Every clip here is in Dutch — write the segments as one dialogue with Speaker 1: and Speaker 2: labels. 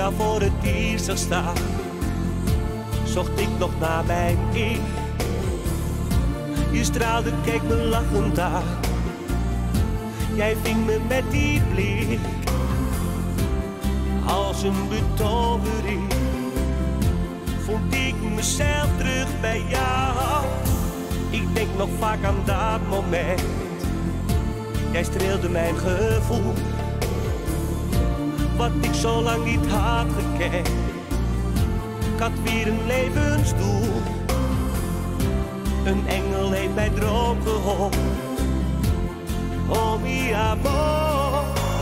Speaker 1: jou voor het eerst zag staan, zocht ik nog naar mijn ik. Je straalde, keek me lachend aan. Jij ving me met die blik als een betovering. Vond ik mezelf terug bij jou. Ik denk nog vaak aan dat moment. Jij streelde mijn gevoel, wat ik zo lang niet had gekend. Ik had weer een levensdoel. Een engel heeft mij droom geholpen. Oh mi amor.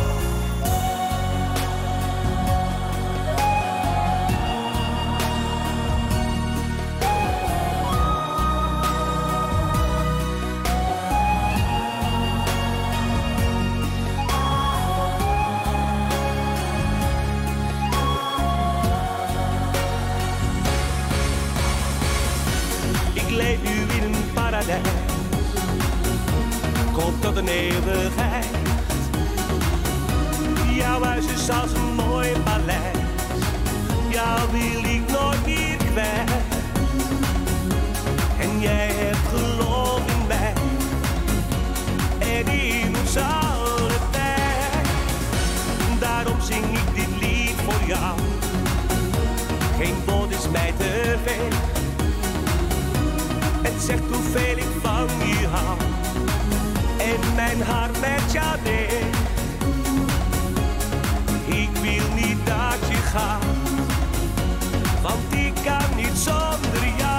Speaker 1: Ik leef nu in een paradijs. Ik hoop tot een eeuwigheid. Jouw huis is als een mooi paleis. Jou wil ik nooit meer kwijt. En jij hebt geloof in mij en in ons allebei. Daarom zing ik dit lied voor jou. Geen woord is mij te veel. Het zegt hoeveel ik van je hou en mijn hart met jou deel. Ik wil niet dat je gaat, want ik kan niet zonder jou.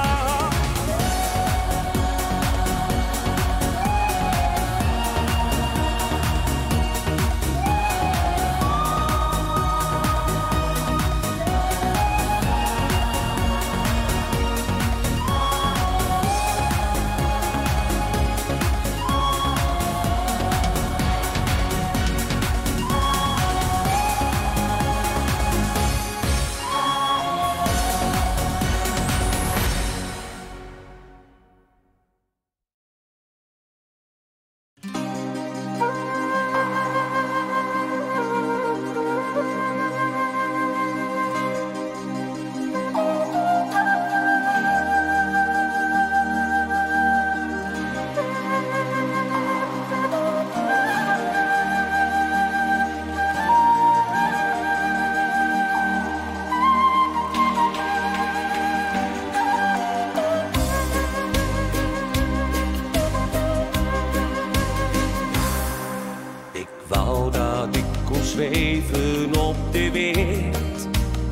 Speaker 1: Wou dat ik kon zweven op de wind,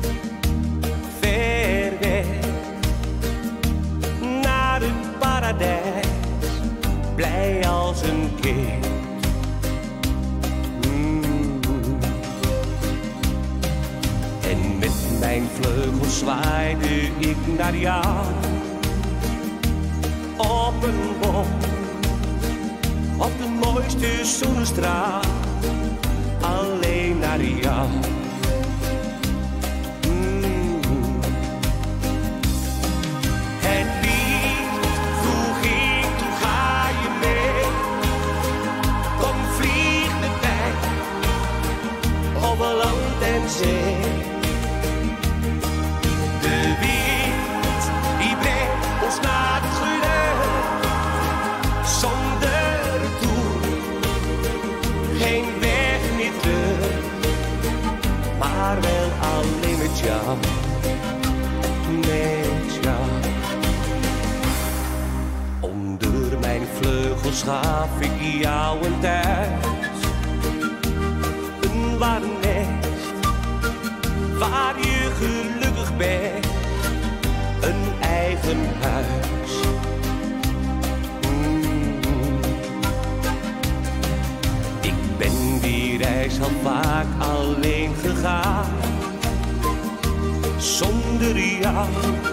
Speaker 1: ver weg, naar het paradijs, blij als een kind. En met mijn vleugels zwaaide ik naar jou, op een boom, op de mooiste zonnestraal, alleen naar jou. Het lied vroeg ik, toen ga je mee. Kom vlieg met mij, over land en zee. De wind die brengt ons naar het geluk, zonder doel, geen weg niet terug, maar wel alleen met jou, met jou. Onder mijn vleugels gaf ik jou een thuis, een warm nest, waar je gelukkig bent, een eigen huis. Ik ben die reis al vaak alleen gegaan, zonder jou,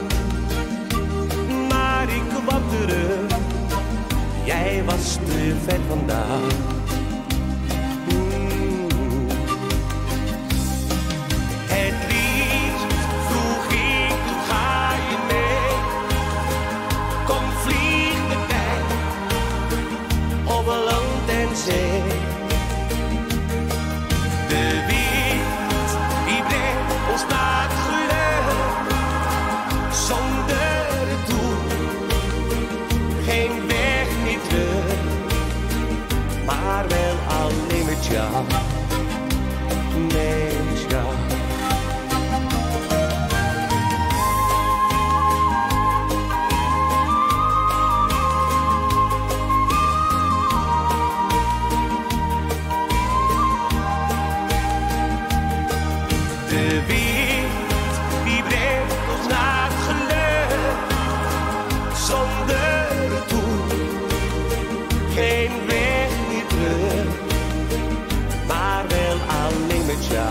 Speaker 1: maar ik kwam terug, jij was te ver vandaan. Het liefst vroeg ik, toen ga je mee. Kom vlieg met mij, over land en zee. De wind die brengt ons naar De wind die brengt ons naar het geluk, zonder toen geen weg meer terug, maar wel alleen met jou.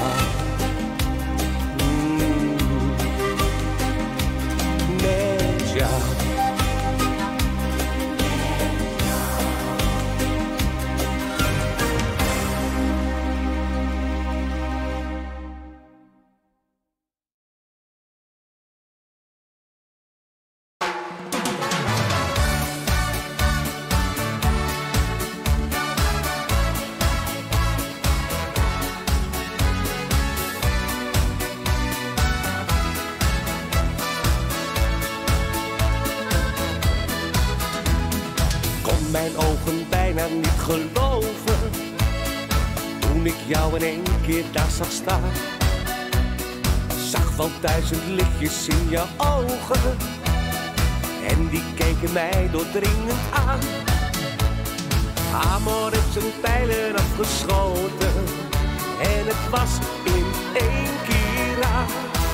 Speaker 1: Met jou. Mijn ogen bijna niet geloven toen ik jou in één keer daar zag staan. Zag wel 1000 lichtjes in je ogen en die keken mij doordringend aan. Amor heeft zijn pijlen afgeschoten en het was in één keer raar.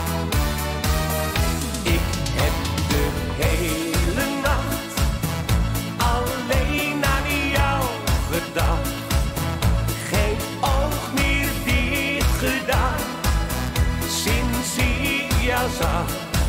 Speaker 1: Ik heb de hele nacht alleen aan jou gedacht, geen oog meer dicht gedaan, sinds ik jou zag.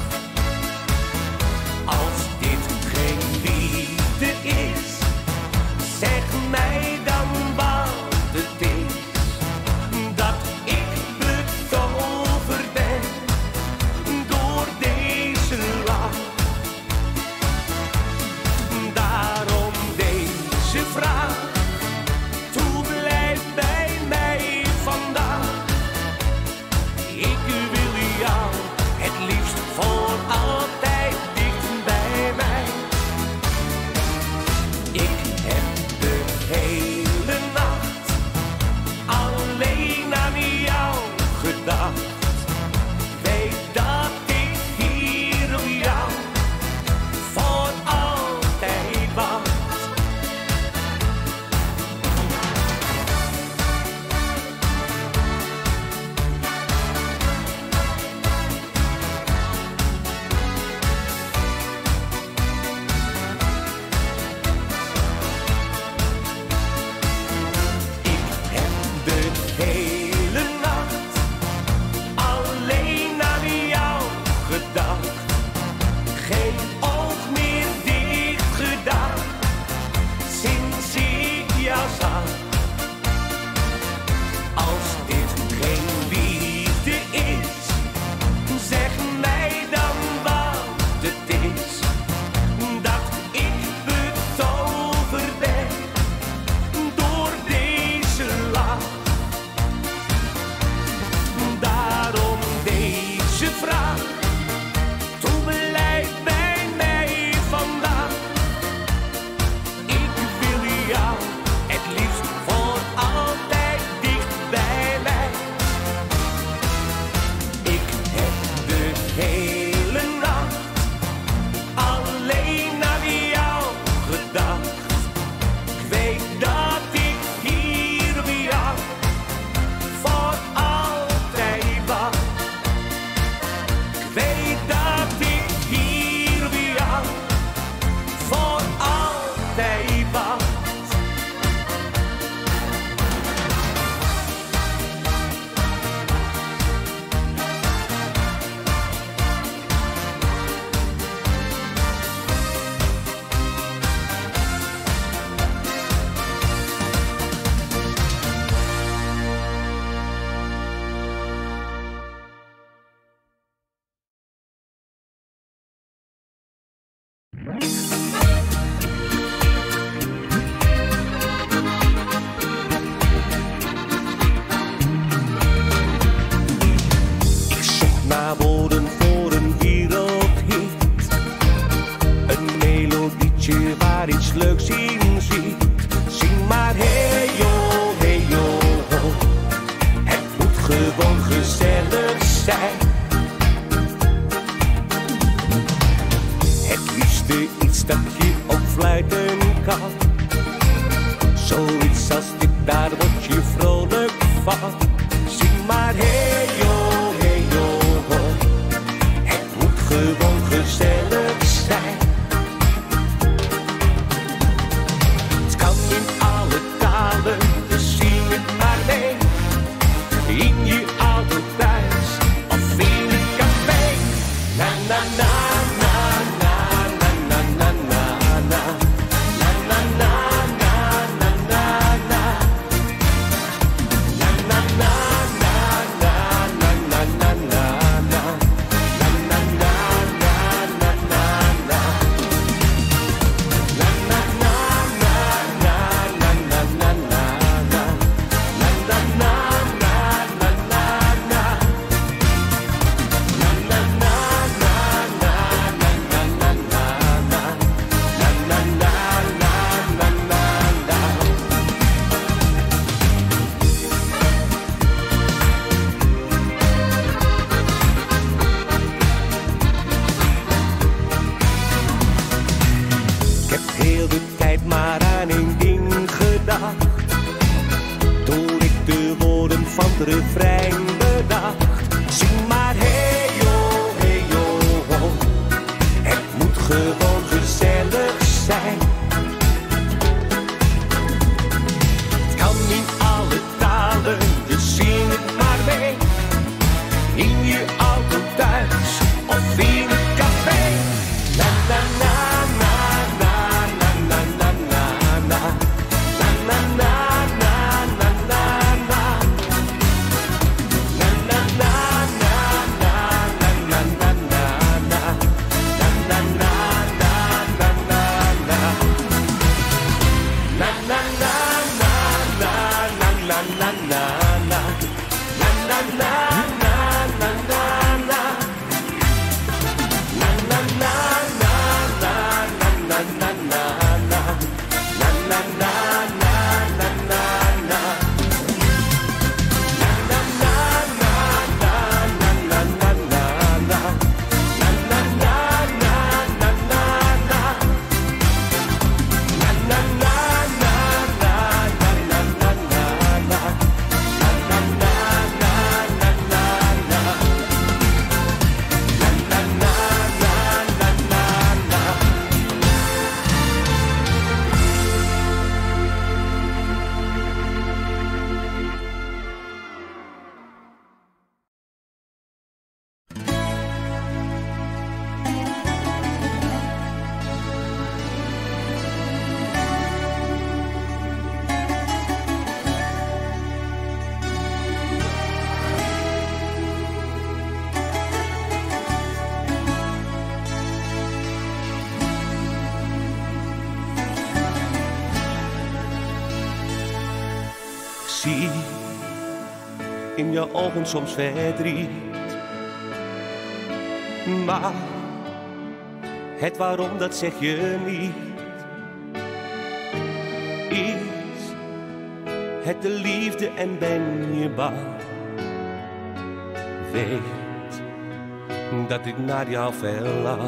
Speaker 1: Als dit geen liefde is, zeg mij dan wat het is, dat ik betoverd ben door deze lach. Daarom deze vraag, toe blijf bij mij vandaag. Ik wil jou het liefst voor altijd dicht bij mij. Ik heb de hele nacht alleen aan jou gedacht. Weet dat ik hier op jou voor altijd wacht. De hele nacht alleen aan jou gedacht, geen oog meer dicht gedaan, sinds ik jou zag. Als dit geen liefde is, zeg mij dan wat het is, dat ik betoverd ben door deze lach. Daarom deze vraag, toe blijf bij mij vandaag. Ik wil jou het liefst voor altijd dicht bij mij. Ik heb de hele nacht alleen aan jou gedacht. Ik weet dat ik hier op jou voor altijd wacht. Ik weet dat ik hier op jou voor altijd wacht. Ik zocht naar woorden voor een wereldhit, een melodietje waar iets leuks in zit. Zing maar hey yo, het moet gewoon gezellig zijn. Het liefste iets dat je op fluiten kan, zoiets als dit, daar word je vrolijk van. Zing maar hey yo, je ogen soms verdriet. Maar het waarom, dat zeg je niet. Is het de liefde en ben je bang? Weet dat ik naar jou verlang.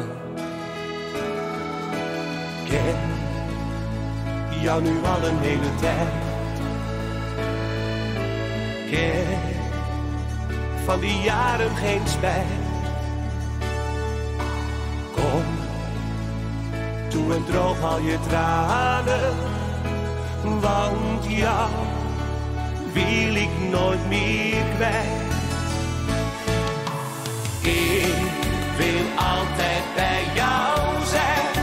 Speaker 1: Ken jou nu al een hele tijd. Ken van die jaren geen spijt. Kom, doe en droog al je tranen, want jou wil ik nooit meer kwijt. Ik wil altijd bij jou zijn,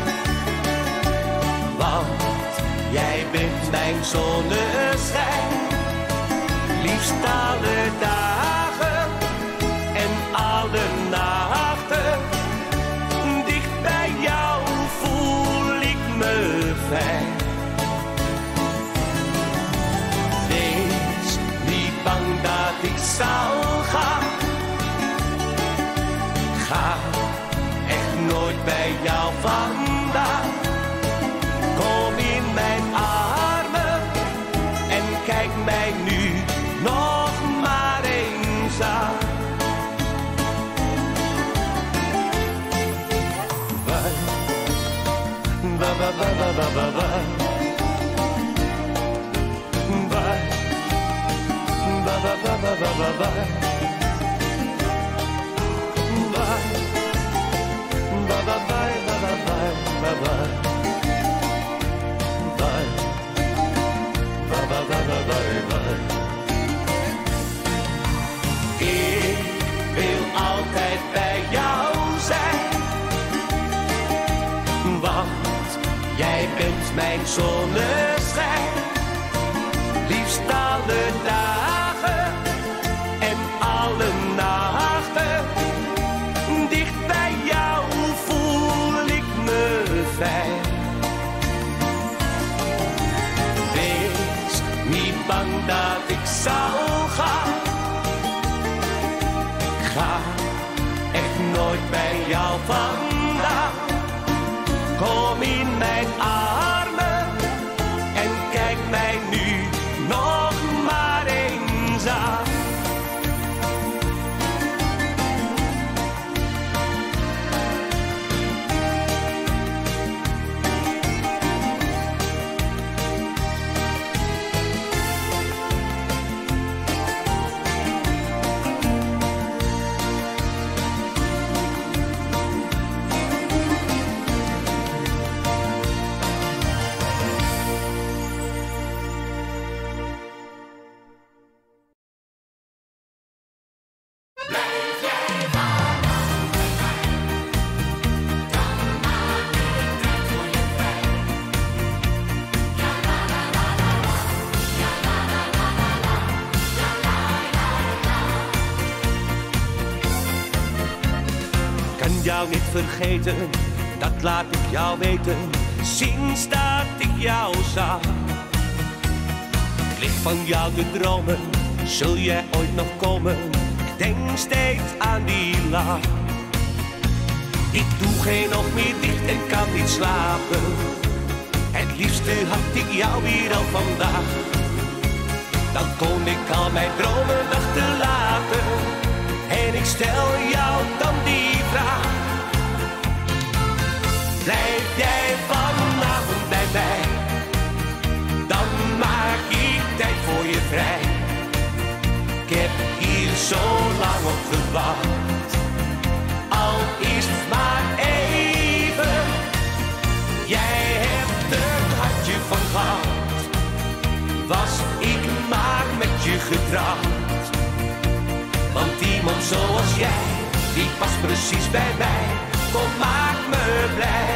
Speaker 1: want jij bent mijn zonneschijn. Liefst alle dagen en alle nachten, dicht bij jou voel ik me fijn. Wees niet bang dat ik zal gaan. Ga echt nooit bij jou vandaan. Kom in mijn armen en kijk mij nu nog maar eens aan. Ba ba ba ba ba ba ba. Ba ba ba ba ba ba ba. Ba ba ba ba ba ba ba ba. Ba ba ba ba ba ba. Ik wil altijd bij jou zijn, want jij bent mijn zonneschijn. Liefst alle dagen en alle nachten, dicht bij jou voel ik me fijn. Wees niet bang dat ik zal gaan. Ga echt nooit bij jou vandaan. Kom in mijn armen en kijk mij nu nog maar eens aan. Jou niet vergeten, dat laat ik jou weten, sinds dat ik jou zag. Ik lig van jou te dromen, zul jij ooit nog komen? Ik denk steeds aan die lach. Ik doe geen oog meer dicht en kan niet slapen. Het liefste had ik jou hier al vandaag. Dan kon ik al mijn dromen achterlaten. En ik stel jou dan die vraag. Blijf jij vanavond bij mij, dan maak ik tijd voor je vrij. Ik heb hier zo lang op gewacht, al is het maar even. Jij hebt een hartje van goud, was ik maar met je getrouwd. Want iemand zoals jij, die past precies bij mij. Kom, maak me blij.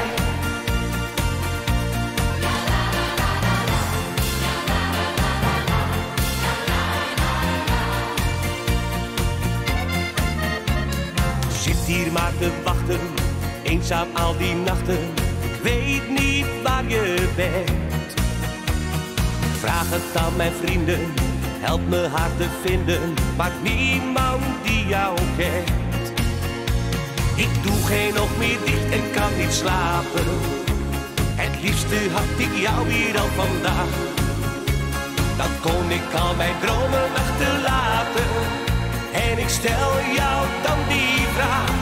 Speaker 1: Zit hier maar te wachten, eenzaam al die nachten. Ik weet niet waar je bent. Vraag het aan mijn vrienden Help me haar te vinden, maar niemand die jou kent. Ik doe geen oog meer dicht en kan niet slapen. Het liefste had ik jou hier al vandaag. Dan kon ik al mijn dromen achterlaten. En ik stel jou dan die vraag.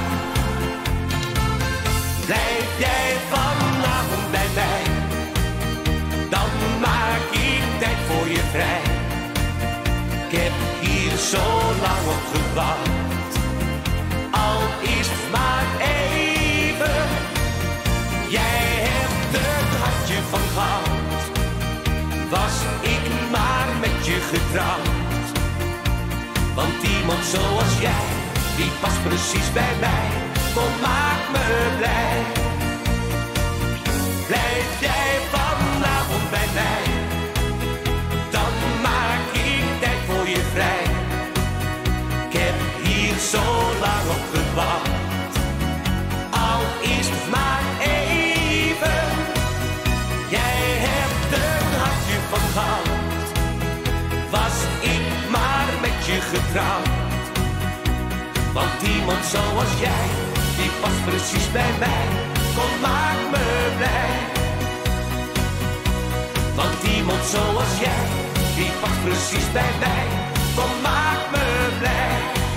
Speaker 1: Blijf jij vanavond bij mij? Dan maak ik tijd voor je vrij. Ik heb hier zo lang op gewacht. Al is het maar even. Jij hebt een hartje van goud. Was ik maar met je getrouwd. Want iemand zoals jij, die past precies bij mij. Kom, maak me blij. Blijf jij vanavond bij mij? Dan maak ik tijd voor je vrij. Ik heb hier zo lang op gewacht. Al is het maar even. Jij hebt een hartje van goud. Was ik maar met je getrouwd. Want iemand zoals jij, die past precies bij mij. Kom, maak me blij. Want iemand zoals jij, die past precies bij mij. Kom, maak me blij.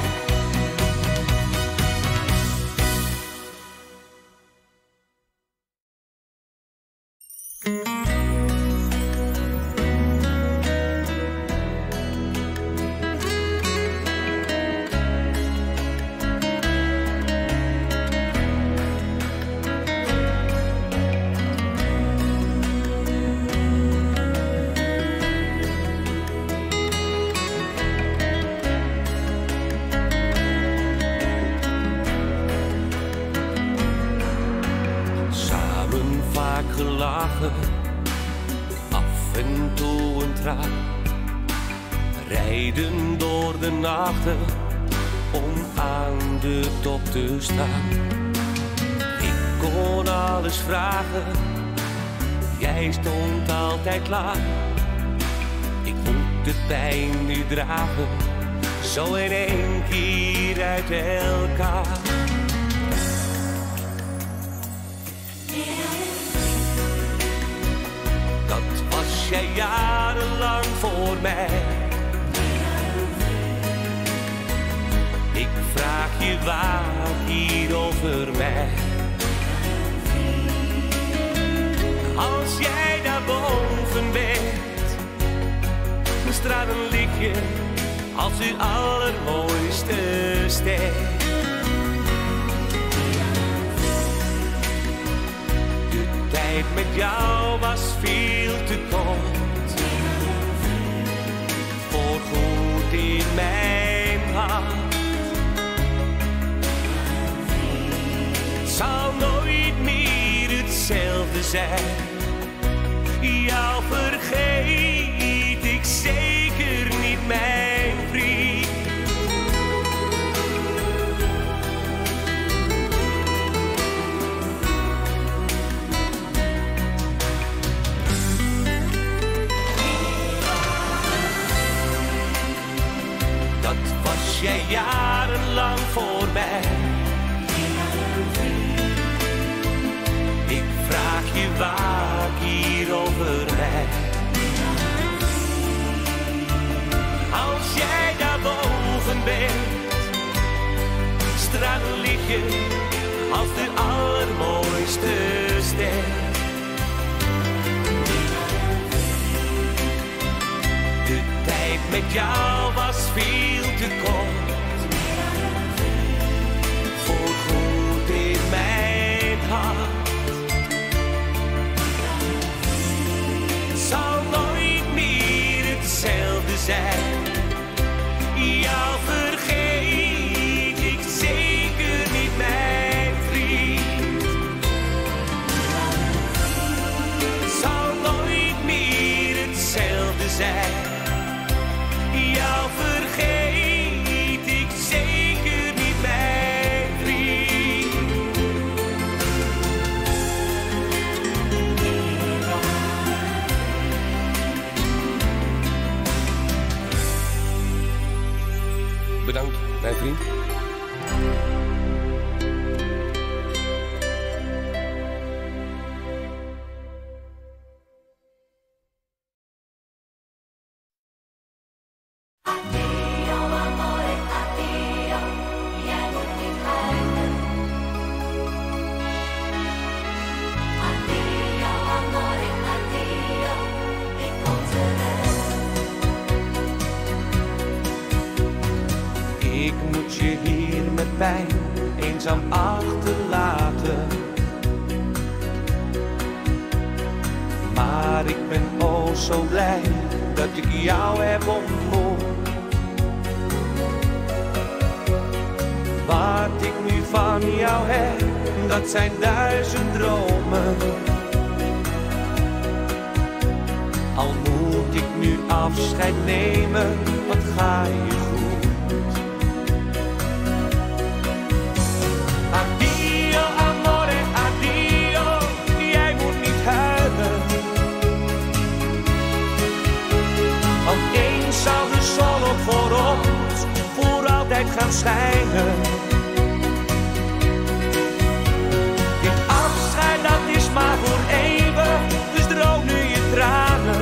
Speaker 1: Gelachen, af en toe een traan. Rijden door de nachten om aan de top te staan. Ik kon alles vragen, jij stond altijd klaar. Ik moet de pijn nu dragen, zo in één keer uit elkaar. Jij jarenlang voor mij. Ik vraag je waak hier over mij. Als jij daar boven bent, mijn stralen lig je als de allermooiste ster. De tijd met jou was veel te kort. Voorgoed in mijn hart. Het zal nooit meer hetzelfde zijn. Jou vergeet ik zeker niet, mijn vriend. Was jij jarenlang voor mij. Ik vraag je waak hier over mij. Als jij daar boven bent, stralen lig je als de allermooiste ster. De tijd met jou was veel te kort. Voorgoed in mijn hart. Het zal nooit meer hetzelfde zijn. Jou vergeet ik zeker niet, mijn vriend. Het zal nooit meer hetzelfde zijn. Jou vergeet mij eenzaam achterlaten. Maar ik ben oh zo blij dat ik jou heb ontmoet. Wat ik nu van jou heb, dat zijn 1000 dromen. Al moet ik nu afscheid nemen, wat ga je goed. Addio amore, addio, jij moet niet huilen. Want eens zal de zon ook voor ons voor altijd gaan schijnen. Dit afscheid dat is maar voor eeuwig, dus droog nu je tranen.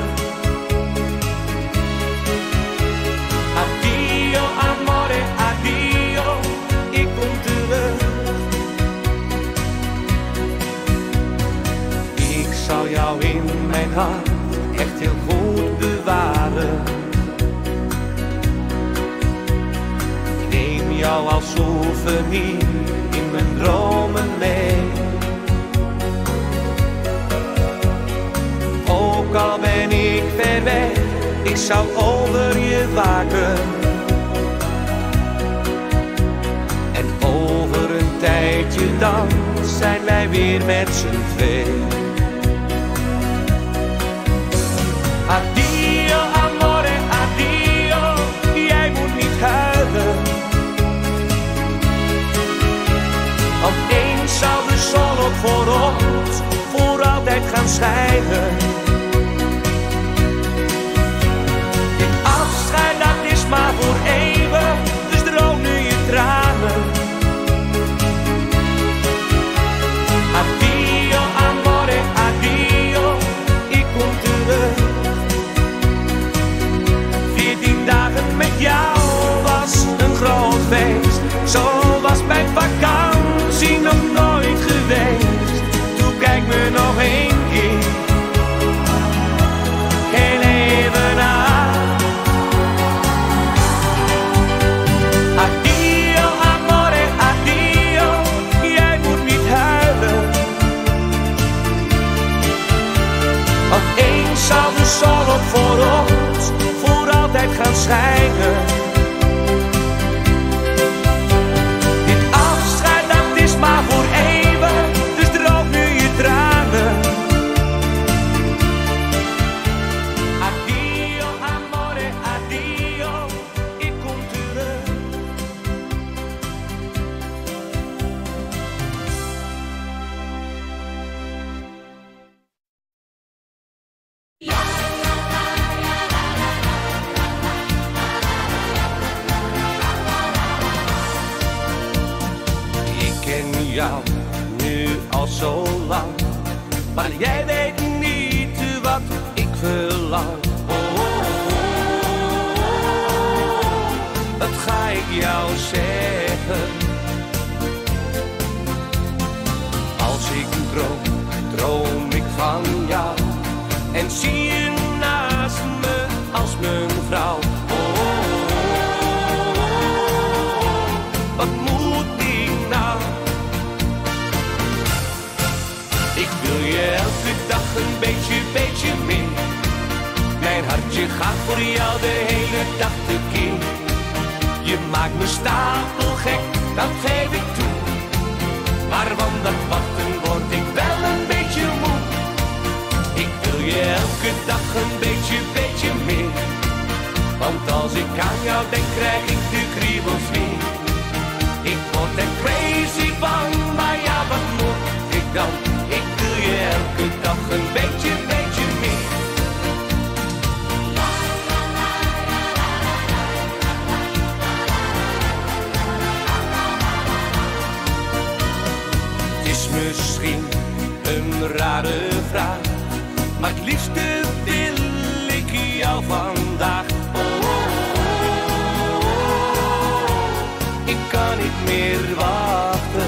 Speaker 1: Addio amore, addio, ik kom terug. Ik zal jou in mijn hart echt heel goed bewaren. Neem jou als souvenir in mijn dromen mee. Ook al ben ik ver weg, ik zal over je waken. En over een tijdje dan zijn wij weer met z'n twee. Addio amore, addio, jij moet niet huilen. Want eens zal de zon ook voor ons voor altijd gaan schijnen. Dit afscheid dat is maar voor eeuwig, dus droog nu je tranen. Addio amore, addio, ik kom terug. 14 dagen met jou was een groot feest. Zo was mijn vakantie nog nooit geweest. Toen kijk me nog één keer, heel even aan. Addio amore, addio, jij moet niet huilen. Want eens zal de zon ook voor ons voor altijd gaan schijnen. Dit afscheid dat is maar voor eeuwig, dus droog nu je tranen. Addio amore, addio, ik kom terug. Ik ken jou nu al zo lang, maar jij weet niet wat ik verlang. Wat ga ik jou zeggen? Als ik droom, droom ik van jou en zie je naast me als mijn vrouw. Wat moet ik nou? Ik wil je elke dag een beetje meer. Mijn hartje gaat voor jou de hele dag tekeer. Je maakt me stapelgek, dat geef ik toe. Maar van dat wachten word ik wel een beetje moe. Ik wil je elke dag een beetje meer. Want als ik aan jou denk, krijg ik de kriebels weer. Ik word er crazy van, maar ja, wat moet ik dan? Ik wil je elke dag een beetje meer. Het is misschien een rare vraag, maar het liefste wil ik jou vandaag. Ik kan niet meer wachten.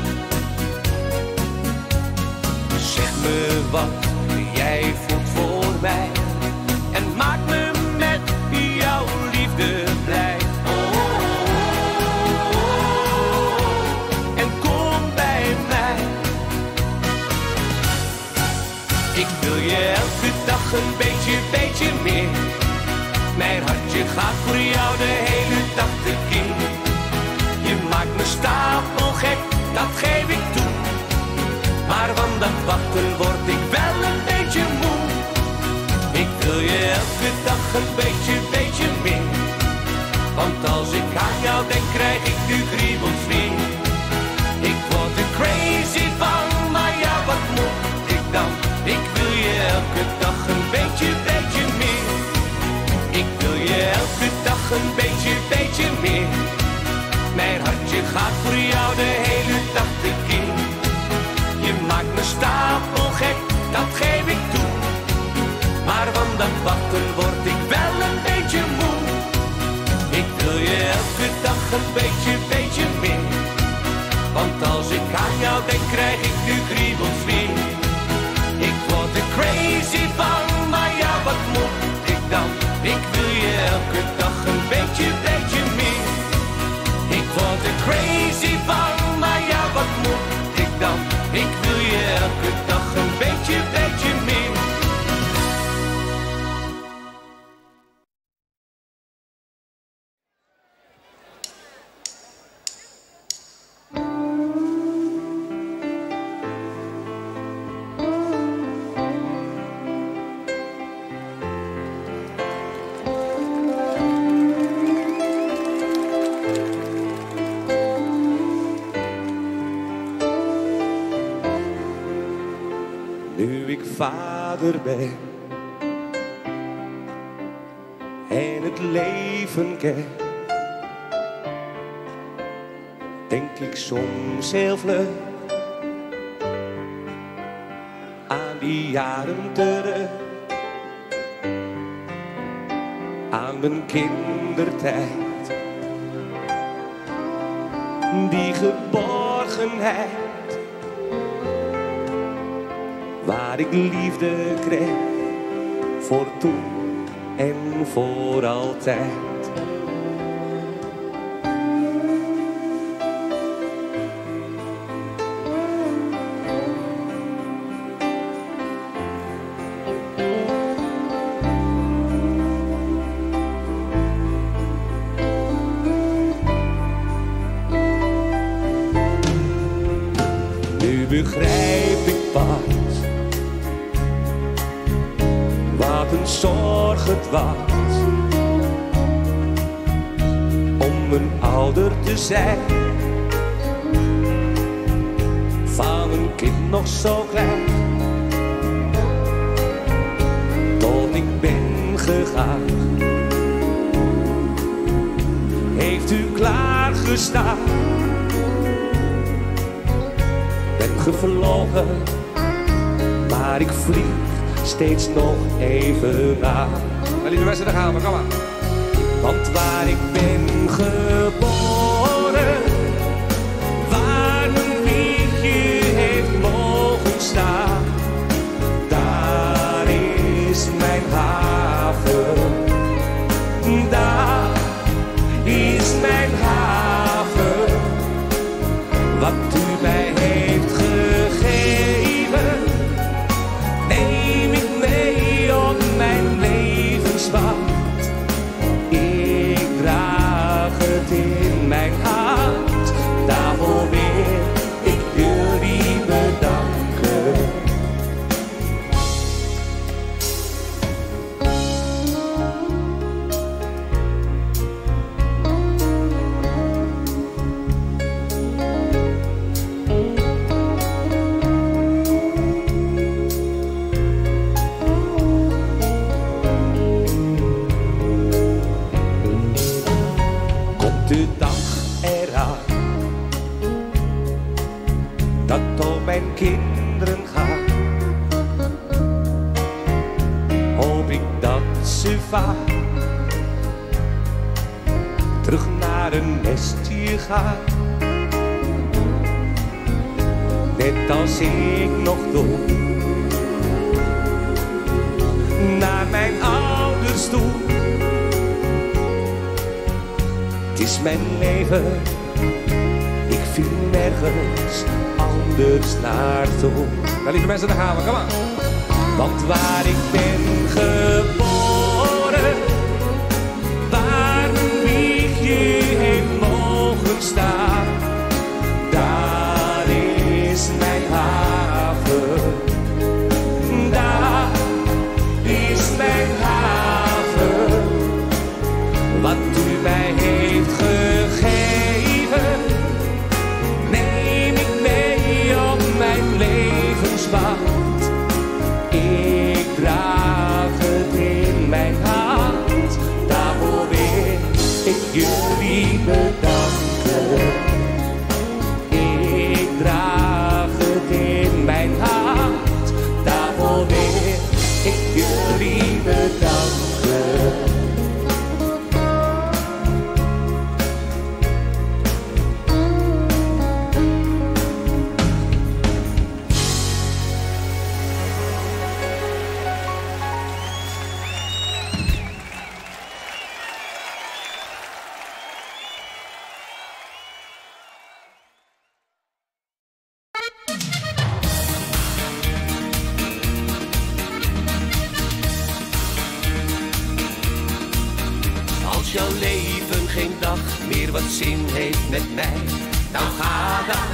Speaker 1: Zeg me wat jij voelt voor mij en maak me met jouw liefde blij. een beetje meer. Mijn hartje gaat voor jou de hele dag tekeer. Je maakt me stapelgek, dat geef ik toe. Maar van dat wachten word ik wel een beetje moe. Ik wil je elke dag een beetje meer. Want als ik aan jou denk, krijg ik nu kriebels weer. Ik word er crazy van, maar ja, wat moet ik dan? Ik wil je elke dag een beetje meer. Ik wil je elke dag een beetje meer. Mijn hartje gaat voor jou de hele dag tekeer. Je maakt me stapelgek, dat geef ik toe. Maar van dat wachten word ik wel een beetje moe. Ik wil je elke dag een beetje meer. Want als ik aan jou denk, krijg ik nu kriebels weer. Ik word er crazy van, maar ja, wat moet ik dan? Ik wil je elke dag een beetje meer. Ik word er crazy van, maar ja, wat moet ik dan? Ik wil je elke dag een beetje meer. Nu ik vader ben en het leven ken, denk ik soms heel vlug aan die jaren terug, aan mijn kindertijd, die geborgenheid. Waar ik liefde kreeg, voor toen en voor altijd. Nu begrijp ik pas wat een zorg het was om een ouder te zijn van een kind nog zo klein. Tot ik ben gegaan, heeft u klaargestaan. Ben gevlogen, maar ik vlieg steeds nog even na.
Speaker 2: Nou, lieve mensen, daar gaan we, kom maar.
Speaker 1: Want waar ik ben geboren, waar mijn wiegje heeft mogen staan, daar is mijn haven. Daar is mijn haven. Wat u mij heeft gegeven, neem ik mee op mijn levenspad. Ik draag het in mijn hart, daarvoor wil ik jullie bedanken. De dag eraan dat al mijn kinderen gaan, hoop ik dat ze vaak terug naar een nestje gaan. Net als ik nog doe, naar mijn ouders toe. Het is mijn leven, ik viel nergens anders naartoe.
Speaker 2: Nou, lieve mensen, daar gaan we, kom maar.
Speaker 1: Want waar ik ben geboren, waar mijn wiegje heeft mogen staan, daar is mijn haven. Daar is mijn haven. Wat u mij heeft gegeven, neem ik mee op mijn levenspad. Ik draag het in mijn hart, daarvoor wil ik jullie bedanken. Ik draag het in mijn hart, daarvoor wil ik jullie bedanken. Als jouw leven geen dag meer wat zin heeft met mij, nou ga dan.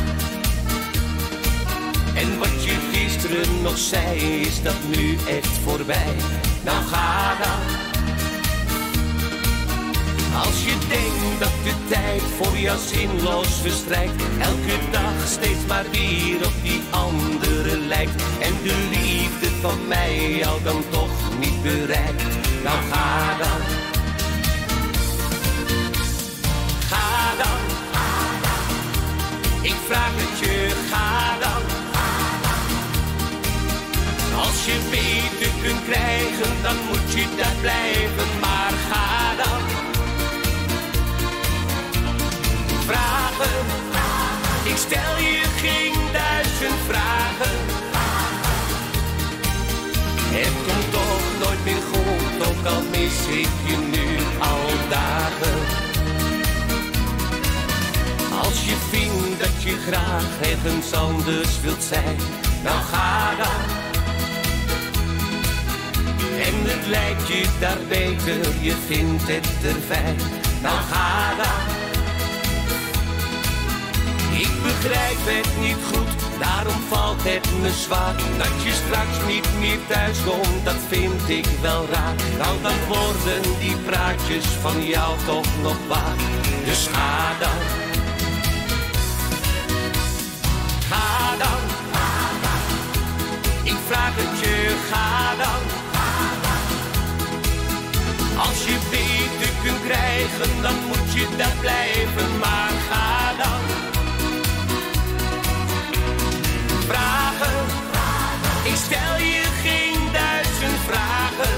Speaker 1: En wat je gisteren nog zei, is dat nu echt voorbij, nou ga dan. Als je denkt dat de tijd voor jou zinloos verstrijkt, elke dag steeds maar weer op die andere lijkt, en de liefde van mij jou dan toch niet bereikt, nou ga dan. Ga dan, ik vraag het je, ga dan. Als je beter kunt krijgen, dan moet je daar blijven, maar ga dan. Vragen, ik stel je geen 1000 vragen. Het komt toch nooit meer goed, ook al mis ik je nu al dagen. Als je vindt dat je graag ergens anders wilt zijn, nou ga dan. En het lijkt je daar beter, je vindt het er fijn, nou ga dan. Ik begrijp het niet goed, daarom valt het me zwaar. Dat je straks niet meer thuis komt, dat vind ik wel raar. Nou dan worden die praatjes van jou toch nog waar, dus ga dan. Ga dan, ik vraag het je, ga dan. Als je beter kunt krijgen, dan moet je daar blijven, maar ga dan. Vragen, ik stel je geen 1000 vragen.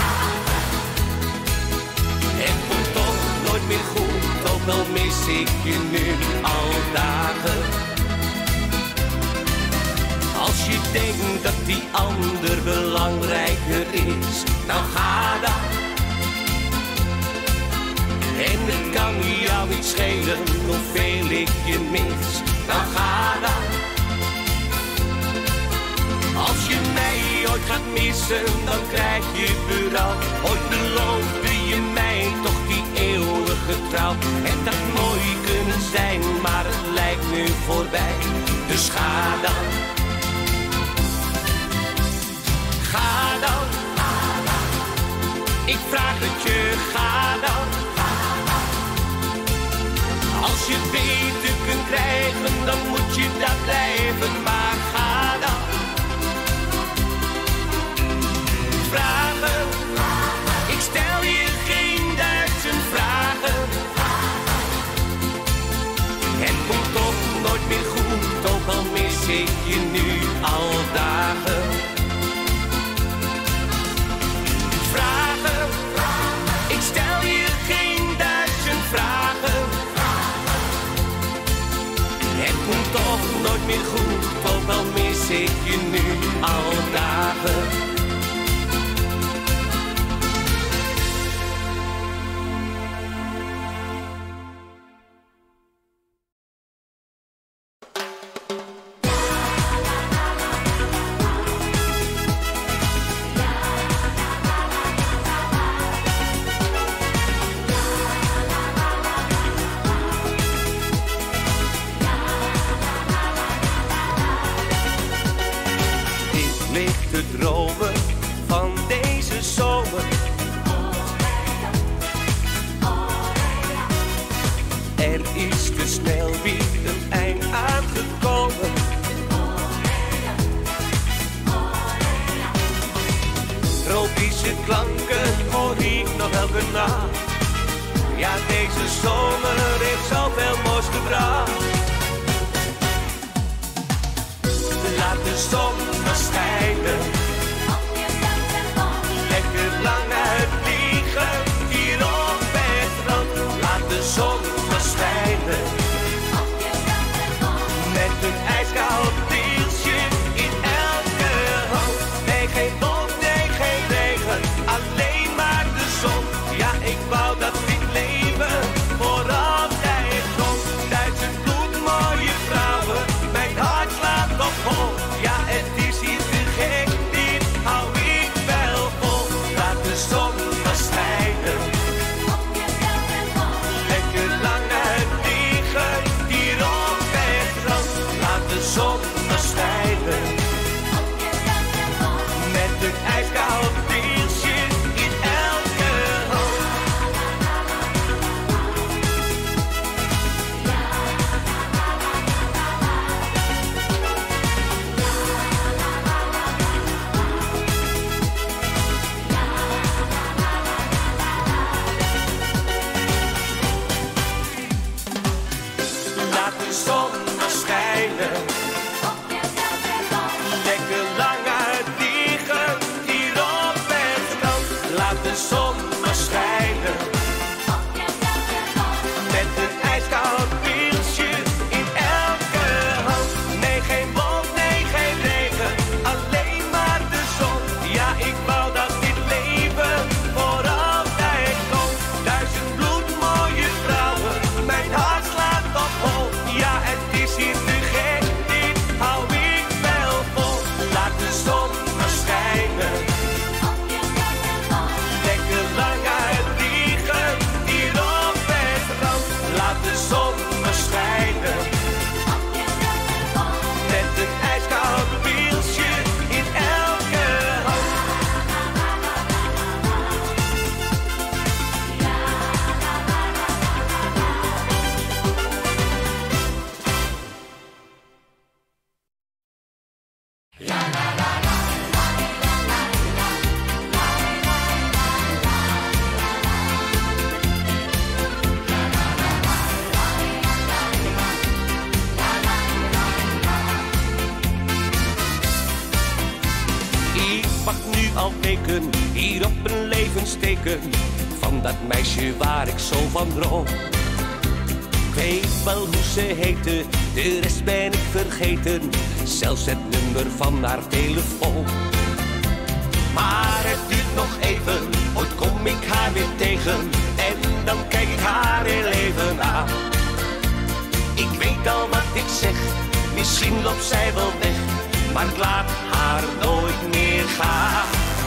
Speaker 1: Het komt toch nooit meer goed, ook al mis ik je nu al dagen. Als je denkt dat die ander belangrijker is, nou ga dan. En het kan jou niet schelen hoeveel ik je mis, nou ga dan. Als je mij ooit gaat missen, dan krijg je berouw. Ooit beloofde je mij toch die eeuwige trouw. Het had mooi kunnen zijn, maar het lijkt nu voorbij, dus ga dan. Ga dan, ik vraag het je, ga dan. Als je beter kunt krijgen, dan moet je daar blijven, maar ga dan. Vragen, ik stel je geen 1000 vragen. Het komt toch nooit meer goed, ook al mis ik je nu al dagen. Vragen, ik stel je geen 1000 vragen. Het komt toch nooit meer goed, ook al mis ik je nu al dagen. zweeg te dromen van deze zomer. Er is te snel weer een eind aangekomen. Tropische klanken hoor ik nog elke nacht. Ja, deze zomer heeft zoveel moois gebracht. Laat de zon maar schijnen. Lekker lang uitvliegen hier op het strand. Laat de zon maar schijnen. Met een ijskoud pilsje in elke hand. Nee, geen wolk, nee, geen regen. Alleen maar de zon. Ja, ik wou dat dit leven voor altijd kon. Duizend bloedmooie vrouwen. Mijn hart slaat op vol. Ja, het is hier te gek. Dit hou ik wel vol. Laat de zon maar schijnen. Lekker lang uitvliegen hier op het strand. Laat de zon maar schijnen. Met een ijskoud pilsje in elke hand. Laat de zon maar schijnen. Lekker lang uitvliegen hier op het strand. Laat de zon maar schijnen. Met een ijskoud pilsje in elke hand. Nee, geen wolk, nee, geen regen. Alleen maar de zon. Ja, ik wou dat dit leven voor altijd kon. Duizend bloedmooie vrouwen. Mijn hart slaat op hol. Ja, het is hier te gek. Dit hou ik wel vol. Laat de zon maar schijnen. Lekker lang uitvliegen hier op het strand. Laat de zon maar schijnen. Met een ijskoud pilsje in elke hand. Ik wacht nu al weken hier op een levensteken van dat meisje waar ik zo van droom. Ik weet wel hoe ze heette, de rest ben ik vergeten, zelfs het nummer van haar telefoon. Maar het duurt nog even, ooit kom ik haar weer tegen en dan kijk ik haar heel even aan. Ik weet al wat ik zeg, misschien loopt zij wel weg, maar ik laat haar nooit meer gaan.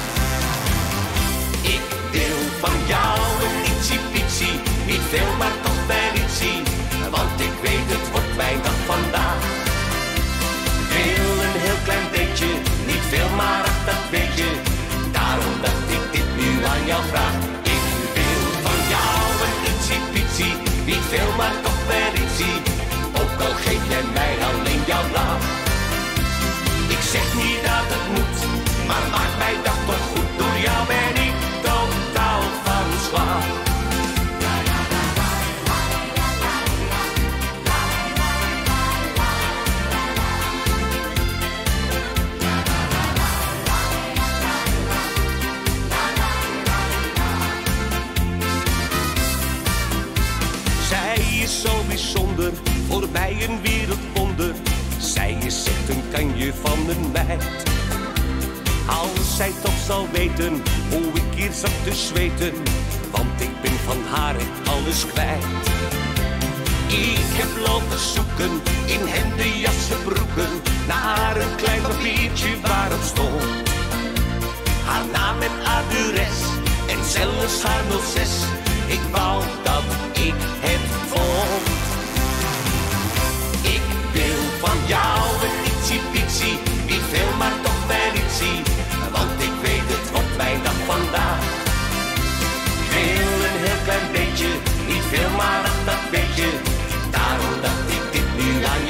Speaker 1: Ik wil van jou een ietsiepietsie, niet veel maar toch wel ietsie, want ik weet het wordt mijn dag vandaag. Ik wil een heel klein beetje, niet veel maar ach dat weet je, daarom dat ik dit nu aan jou vraag. Ik wil van jou een ietsiepietsie, niet veel maar toch wel ietsie, ook al geef jij mij alleen jouw naam. Ik zeg niet dat het moet, maar maak mijn dag toch goed. Door jou ben ik totaal van slag. Zij is zo bijzonder, voor mij een wereldwonder. Zij is echt een kanje van een meid. Als zij toch zal weten hoe ik hier zat te zweten, want ik ben van haar echt alles kwijt. Ik heb lopen zoeken in hemden, jassen, broeken, naar een klein papiertje waarop stond haar naam en adres en zelfs haar 06. Ik wou dat ik het vond. Ik wil van jou een ietsiepietsie, niet veel maar toch wel ietsie,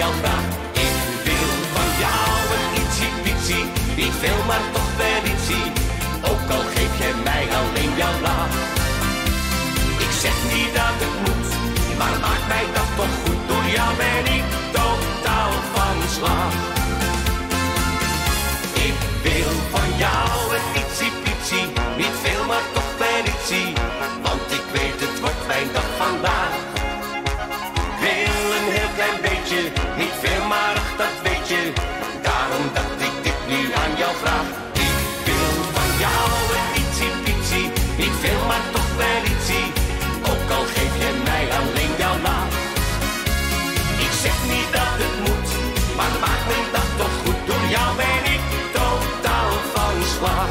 Speaker 1: jou vraag. Ik wil van jou een ietsiepietsie, niet veel maar toch wel ietsie, ook al geef jij mij alleen jouw laag. Ik zeg niet dat het moet, maar maak mij dat toch goed, door jou ben ik totaal van slag. Ik wil van jou een ietsiepietsie, niet veel maar toch wel ietsie, want ik weet het wordt mijn dag vandaag. Ik wil een heel klein beetje, niet veel maar ach dat weet je, daarom dat ik dit nu aan jou vraag. Ik wil van jou een ietsiepietsie, niet veel maar toch wel ietsie, ook al geef je mij alleen jouw laag. Ik zeg niet dat het moet, maar maak me dat toch goed, door jou ben ik totaal van slag.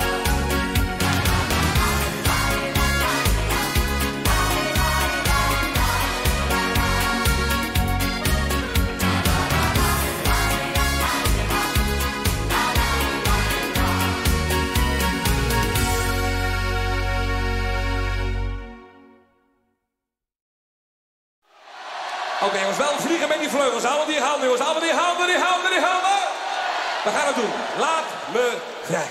Speaker 2: Oké jongens, wel vliegen met die vleugels. Allemaal die handen jongens, allemaal die handen, die handen, die handen. We gaan het doen. Laat me vrij.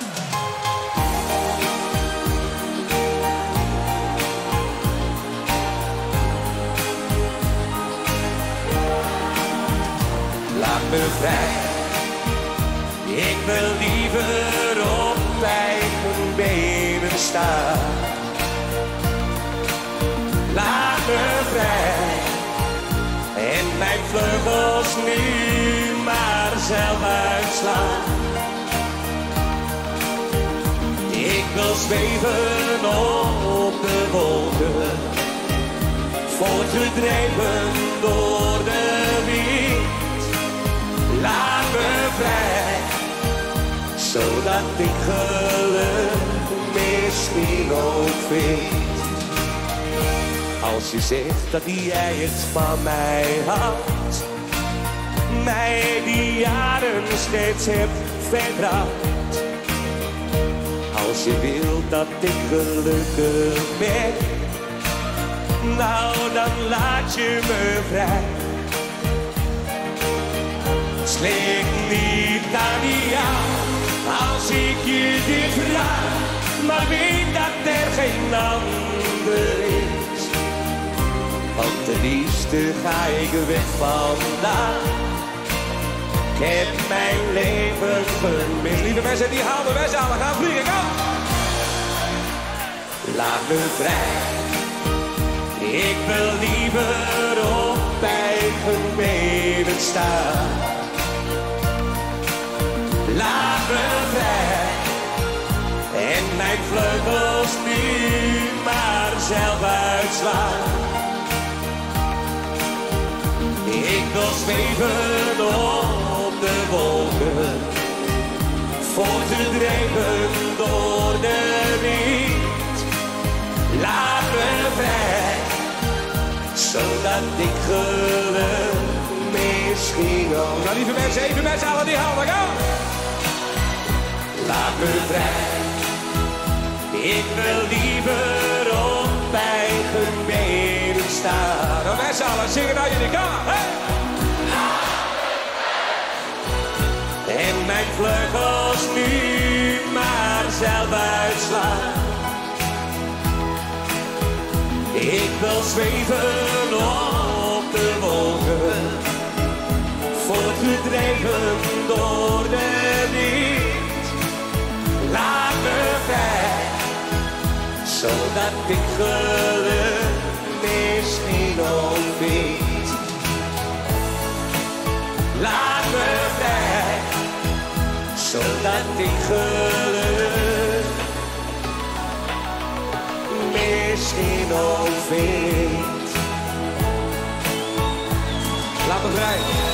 Speaker 1: Laat me vrij. Ik wil liever op eigen benen staan. Laat me vrij. En mijn vleugels nu maar zelf uitslaan. Ik wil zweven op de wolken, voortgedreven door de wind. Laat me vrij, zodat ik geluk misschien ook vind. Als je zegt dat jij het van mij houdt, mij die jaren steeds hebt vertrouwd. Als je wilt dat ik gelukkig ben, nou dan laat je me vrij. Slik niet aan jou als ik je dit vraag, maar weet dat er geen ander is. Want ten liefste ga ik weg vandaag. Ik heb mijn leven gemist.
Speaker 2: Lieve mensen, die handen wij samen gaan vliegen. Kom!
Speaker 1: Laat me vrij. Ik wil liever op eigen benen staan. Laat me vrij. En mijn vleugels nu maar zelf uitslaan. Ik wil zweven op de wolken, voortgedreven door de wind. Laat me vrij, zodat ik geluk misschien ook.
Speaker 2: Nou lieve mensen, even met z'n allen die handen, gaan!
Speaker 1: Laat me vrij, ik wil liever op eigen benen staan.
Speaker 2: Nou met z'n allen, zingen naar jullie, gaan! Hey!
Speaker 1: En mijn vleugels nu maar zelf uitslaan. Ik wil zweven op de wolken, voortgedreven door de wind. Laat me vrij, zodat ik geluk misschien ook vind. Laat me vrij, zodat ik geluk misschien ook vind.
Speaker 2: Laat me vrij.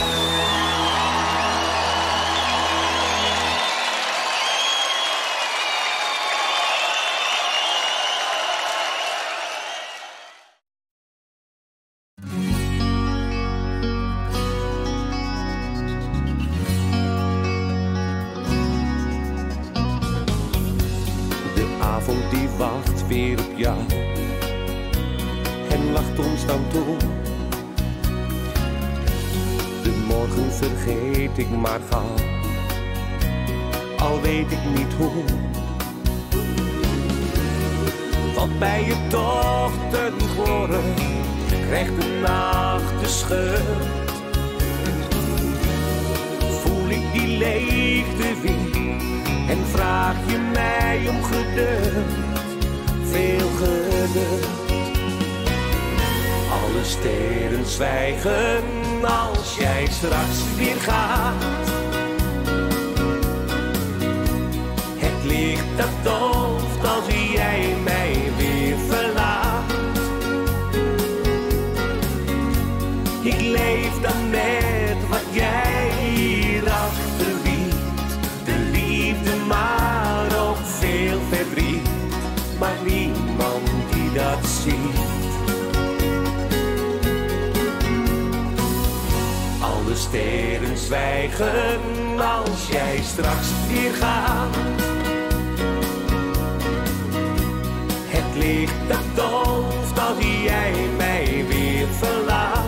Speaker 1: Die wacht weer op jou en lacht ons dan toe. De morgen vergeet ik maar gauw, al weet ik niet hoe. Want bij je toch ten gloren krijgt de nacht de schuld. Voel ik die leegte weer en vraag je mij om geduld, veel geduld. Alle sterren zwijgen als jij straks weer gaat. Het licht dat dooft als jij mij weer verlaat. Ik leef dan met wat jij hier achterliet. De liefde maar ook veel verdriet, maar niemand die dat ziet. Alle sterren zwijgen als jij straks weer gaat. Het licht dat dooft als jij mij weer verlaat.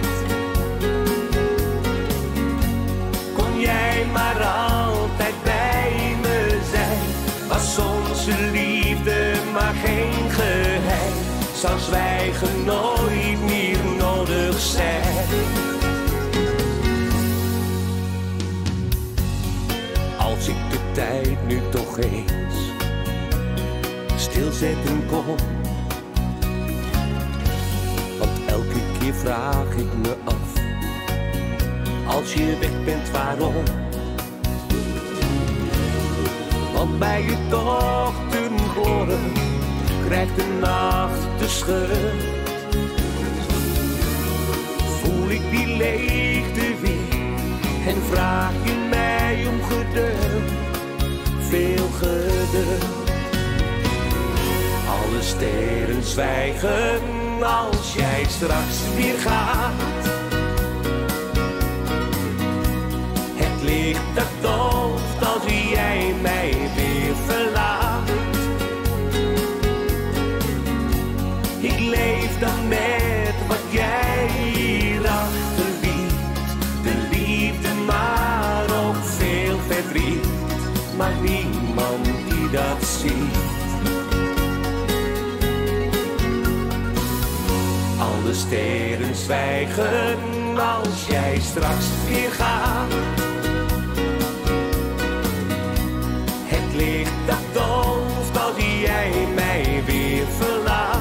Speaker 1: Kon jij maar altijd bij me zijn, was onze liefde maar geen geheim. Zou zwijgen nooit meer nodig zijn. Als ik de tijd nu toch eens stilzetten kon, want elke keer vraag ik me af, als je weg bent waarom? Want bij je toch ten gloren krijgt de nacht de schuld. Voel ik die leegte weer en vraag je mij om geduld, veel geduld. Alle sterren zwijgen als jij straks weer gaat. Het licht dat dooft als jij mij weer verlaat. Ik leef dan met wat jij hier achterliet. De liefde maar ook veel verdriet, maar niemand die dat ziet. Alle sterren zwijgen als jij straks weer gaat. Het licht dat dooft als jij mij weer verlaat.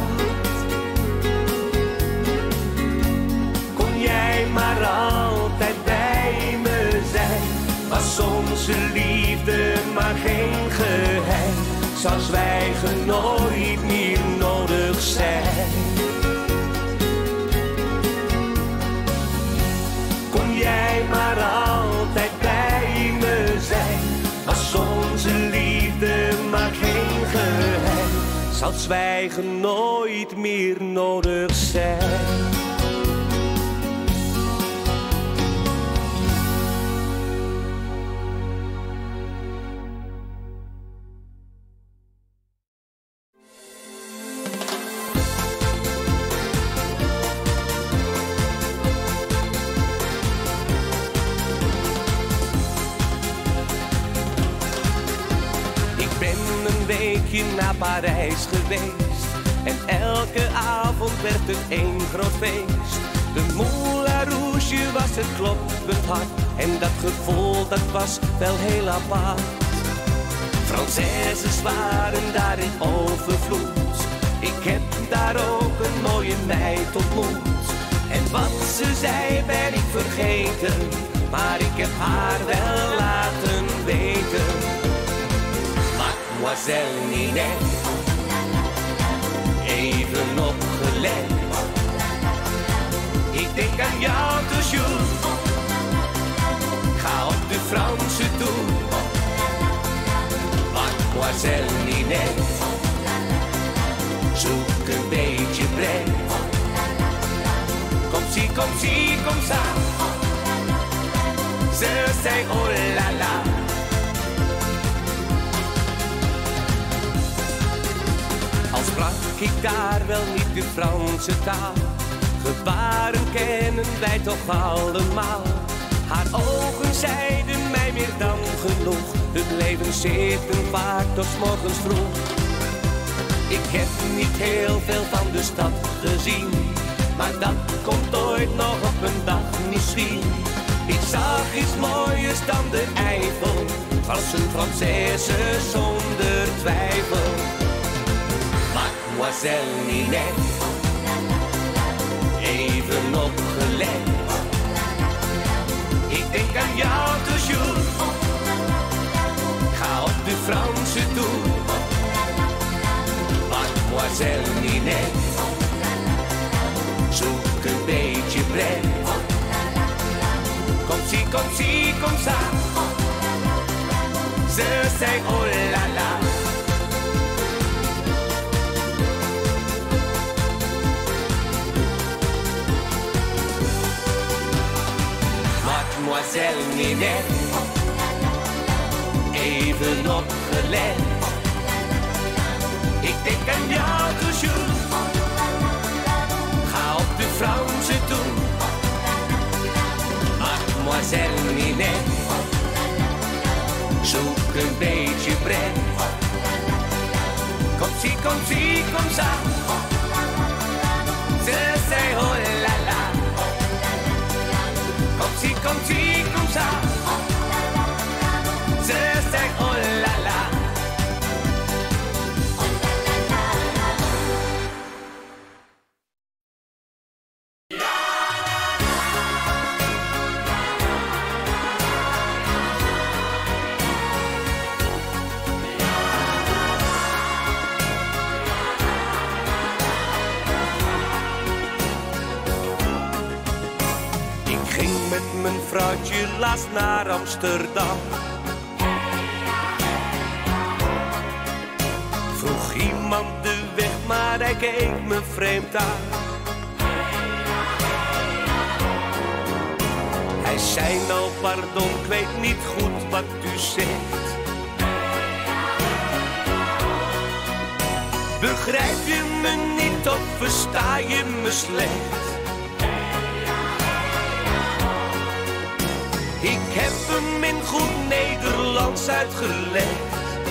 Speaker 1: Kon jij maar altijd bij me zijn, was onze liefde maar geen geheim. Zou zwijgen nooit meer nodig zijn. Kon jij maar altijd bij me zijn, was onze liefde maar geen geheim. Zou zwijgen nooit meer nodig zijn. Naar Parijs geweest en elke avond werd het één groot feest. De Moulin Rouge was het kloppend hart en dat gevoel dat was wel heel apart. Françaises waren daar in overvloed, ik heb daar ook een mooie meid ontmoet. En wat ze zei ben ik vergeten, maar ik heb haar wel laten weten. Mademoiselle Ninette, even opgelet. Ik denk aan jou toujours. Ga op de Franse toe. Mademoiselle Ninette, zoek een beetje pret. Kom zie, kom ça. Ze zei oh la la. Al sprak ik daar wel niet de Franse taal, gebaren kennen wij toch allemaal. Haar ogen zeiden mij meer dan genoeg. Hun leven zitten vaak tot 's morgens vroeg. Ik heb niet heel veel van de stad gezien, maar dat komt ooit nog op een dag misschien. Ik zag iets mooiers dan de Eifel, het was een Française zonder twijfel. Mademoiselle Ninette, even opgelet. Ik denk aan jou toujours, ga op de Franse tour. Mademoiselle Ninette, zoek een beetje pret. Comme ci, comme ça. Ze zei oh la la. Mademoiselle Ninette, even opgelet. Ik denk aan jou toujours, ga op de Franse tour. Mademoiselle Ninette, zoek een beetje pret. Comme ci, comme ça. Ze zei oh la la. Comme ci, comme ça. Ze zei oh la la. Met mijn vrouwtje laatst naar Amsterdam. Vroeg iemand de weg, maar hij keek me vreemd aan. Hij zei nou pardon, ik weet niet goed wat u zegt. Begrijp je me niet of versta je me slecht? Ik heb hem in goed Nederlands uitgelegd.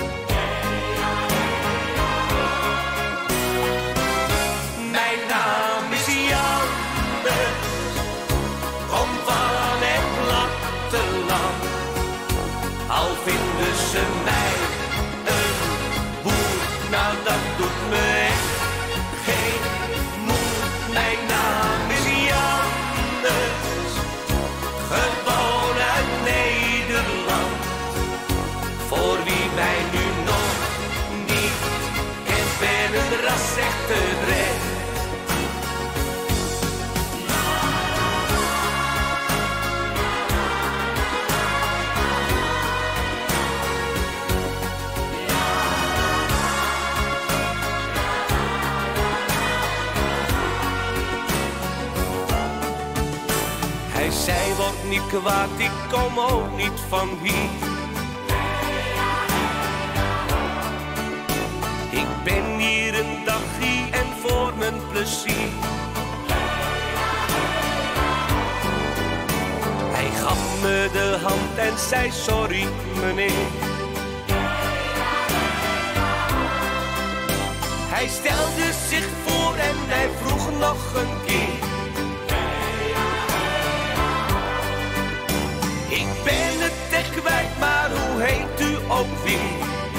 Speaker 1: Mijn naam is Jannes, kom van het platteland. Al vinden ze mij een boer, nou dat doet me echt geen moer. Mijn naam is Jannes, gewoon uit Nederland. Voor wie mij nu nog niet kent, ben een ras echt terecht. Hij zei word niet kwaad, ik kom ook niet van hier. Ik ben hier een dagje en voor mijn plezier. Hij gaf me de hand en zei sorry meneer. Hij stelde zich voor en hij vroeg nog een keer. Ik ben het echt kwijt, maar hoe heet u ook weer?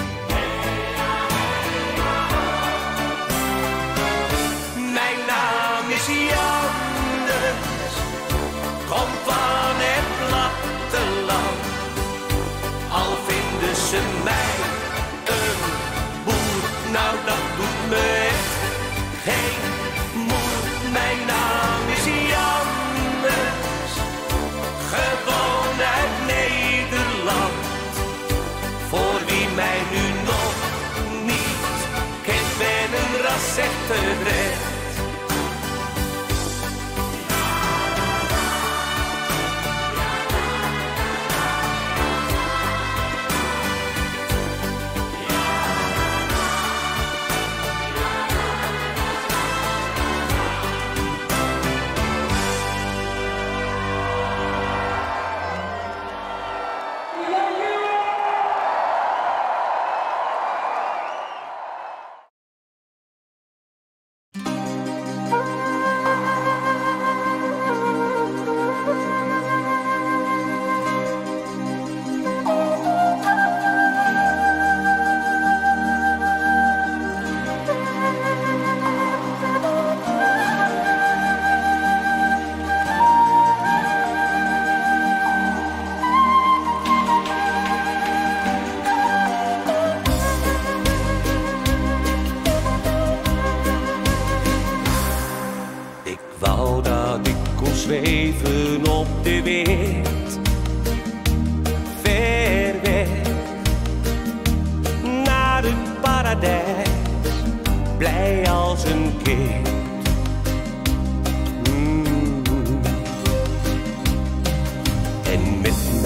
Speaker 1: Mijn naam is Jannes, kom van het platteland. Al vinden ze mij een boer, nou dat doet me echt geen moer. Mijn naam is Jannes, gewoon uit Nederland.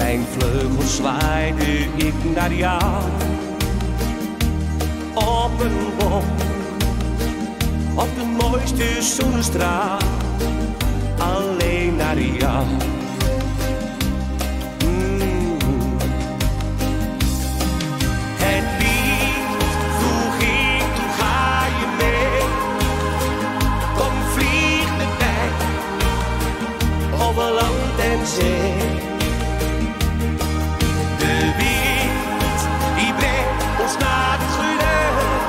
Speaker 1: mijn vleugels zwaaide ik naar jou. Op een boom, op de mooiste zonnestraal, alleen naar jou. Het lied vroeg ik, toen ga je mee. Kom vlieg met mij, over land en zee. De wind die brengt ons naar het geluk,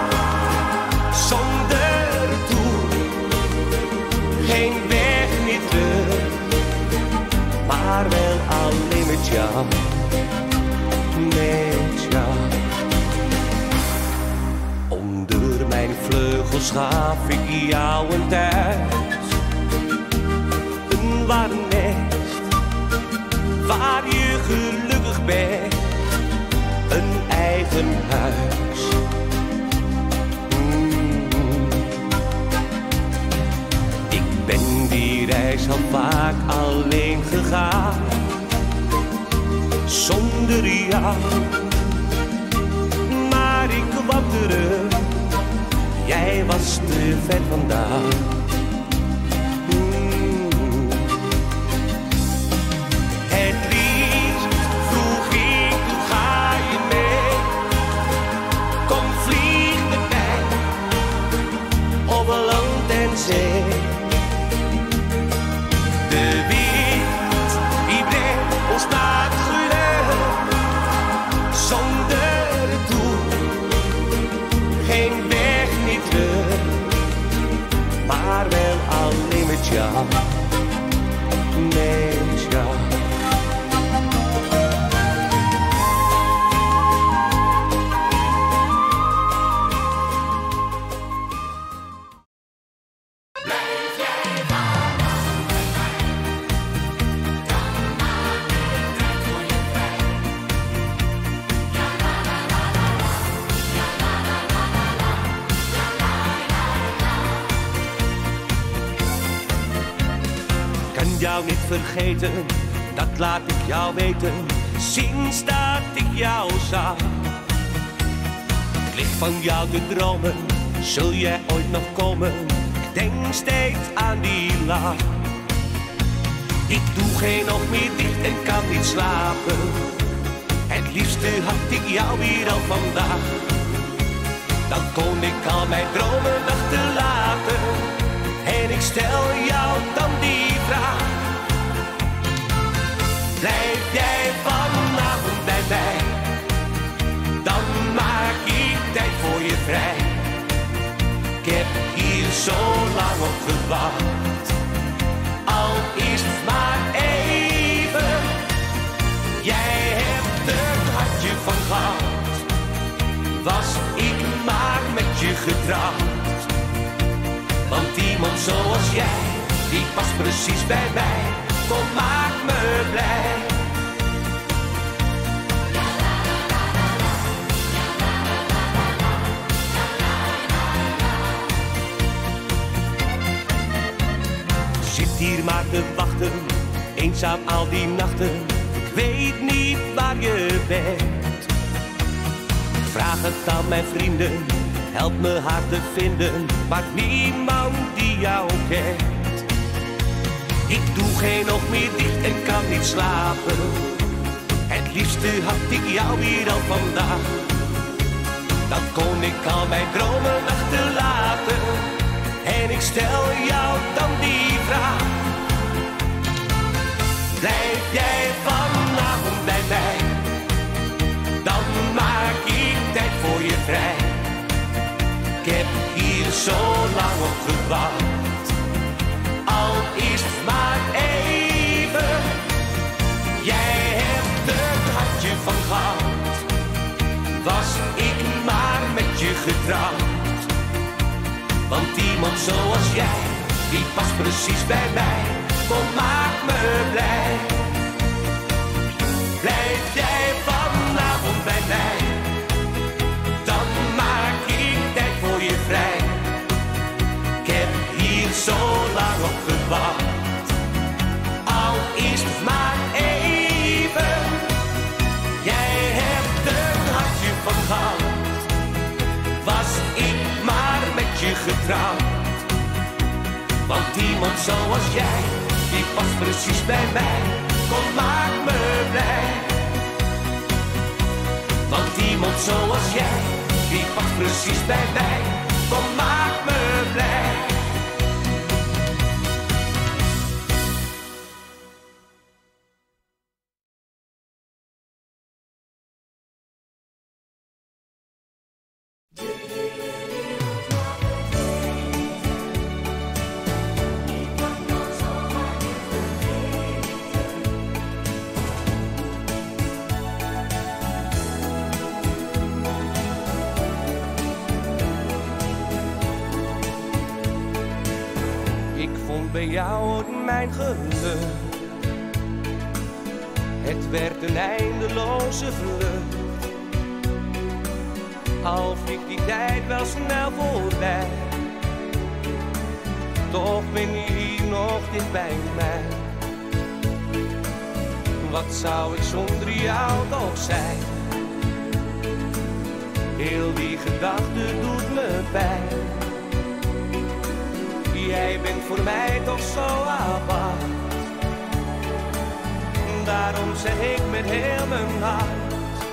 Speaker 1: zonder doel, geen weg meer terug, maar wel alleen met jou, met jou. Onder mijn vleugels gaf ik jou een thuis, een warm nest, waar je gelukkig bent, een eigen huis. Ik ben die reis al vaak alleen gegaan, zonder jou, maar ik kwam terug, jij was te ver vandaan. Het liefst vroeg ik, toen ga je mee. Kom vlieg met mij, over land en zee. De wind die brengt ons naar het geluk, zonder doel, geen weg meer terug, maar wel alleen met jou, met jou. Kan jou niet vergeten, dat laat ik jou weten, sinds dat ik jou zag. Ik lig van jou te dromen, zul jij ooit nog komen? Ik denk steeds aan die lach. Ik doe geen oog meer dicht en kan niet slapen, het liefste had ik jou hier al vandaag. Dan kon ik al mijn dromen achterlaten, en ik stel jou dan die vraag. Blijf jij vanavond bij mij, dan maak ik tijd voor je vrij. Ik heb hier zo lang op gewacht, al is het maar even. Jij hebt er een hartje van gehad, was ik maar met je getrouwd. Want iemand zoals jij, die past precies bij mij, kom maak me blij. Zit hier maar te wachten, eenzaam al die nachten, ik weet niet waar je bent. Ik vraag het aan mijn vrienden, help me haar te vinden, maar niemand die jou kent. Ik doe geen oog meer dicht en kan niet slapen, het liefste had ik jou hier al vandaag. Dan kon ik al mijn dromen achterlaten, en ik stel jou dan die vraag. Blijf jij vanavond bij mij, dan maak ik tijd voor je vrij. Ik heb hier zo lang op gewacht, al is het maar even. Jij hebt er een hartje van gehad, was ik maar met je getrouwd. Want iemand zoals jij, die past precies bij mij, kom maak me blij. Blijf jij vanavond bij mij, dan maak ik tijd voor je vrij. Ik heb hier zo lang op gewacht, al is het maar even. iemand zoals jij, die past precies bij mij. Kom, maak me blij. Want iemand zoals jij, die past precies bij mij. Kom, maak me blij. Bij jou mijn geluk. Het werd een eindeloze vlucht. Al vliegt die tijd wel snel voorbij, toch ben je hier nog dicht bij mij. Wat zou ik zonder jou toch zijn? Heel die gedachte doet me pijn. Jij bent voor mij toch zo apart. Daarom zeg ik met heel mijn hart: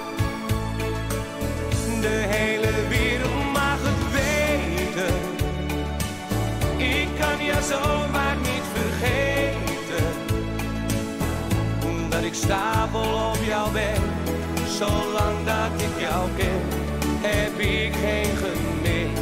Speaker 1: de hele wereld mag het weten. Ik kan jou zomaar niet vergeten. Dat ik stapel op jou ben. Zolang dat ik jou ken, heb ik geen gemis.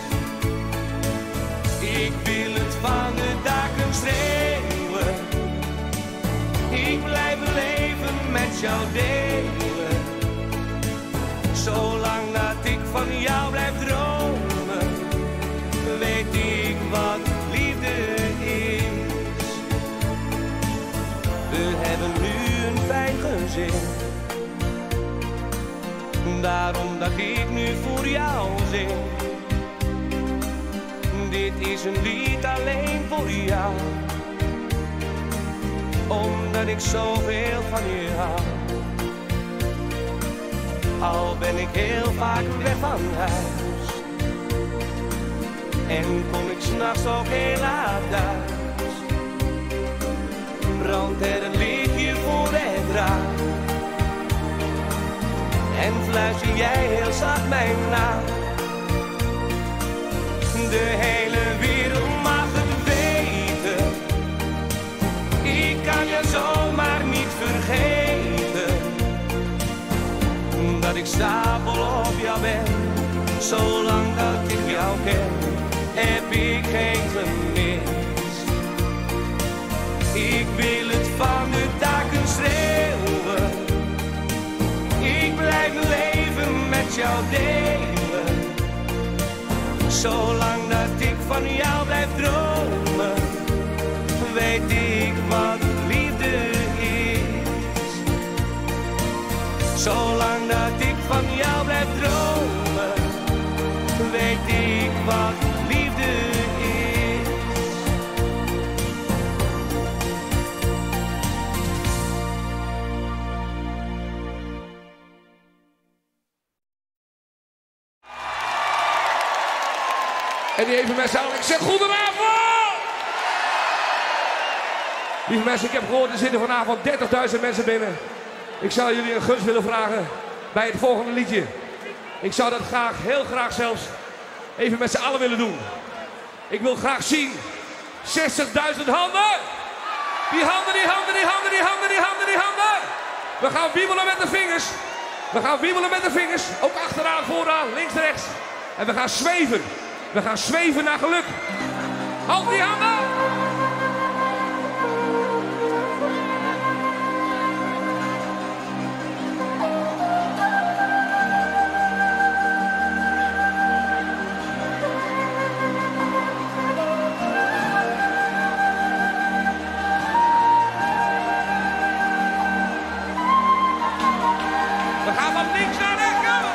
Speaker 1: Ik wil het van de daken schreeuwen. Ik blijf leven met jou delen. Zolang dat ik van jou blijf dromen, weet ik wat liefde is. We hebben nu een fijn gezin. Daarom dat ik nu voor jou zing. Dit is een lied alleen voor jou, omdat ik zoveel van je hou. Al ben ik heel vaak weg van huis en kom ik 's nachts ook heel laat thuis, brandt er een lichtje voor het raam en fluister jij heel zacht mijn naam. De hele wereld mag het weten. Ik kan je zomaar niet vergeten. Dat ik stapel op jou ben. Zolang dat ik jou ken, heb ik geen gemis. Ik wil het van de daken schreeuwen. Ik blijf leven met jou delen. Zolang dat ik van jou blijf dromen, weet ik wat liefde is. Zolang dat ik van jou blijf dromen, weet ik wat liefde is.
Speaker 2: En die even mensen aan. Ik zeg goedenavond! Lieve mensen, ik heb gehoord, er zitten vanavond 30.000 mensen binnen. Ik zou jullie een gunst willen vragen bij het volgende liedje. Ik zou dat graag, heel graag zelfs, even met z'n allen willen doen. Ik wil graag zien 60.000 handen! Die handen, die handen, die handen, die handen, die handen, die handen! We gaan wiebelen met de vingers. We gaan wiebelen met de vingers. Ook achteraan, vooraan, links, rechts. En we gaan zweven. We gaan zweven naar geluk. Hand die handen! We gaan van links naar rechts.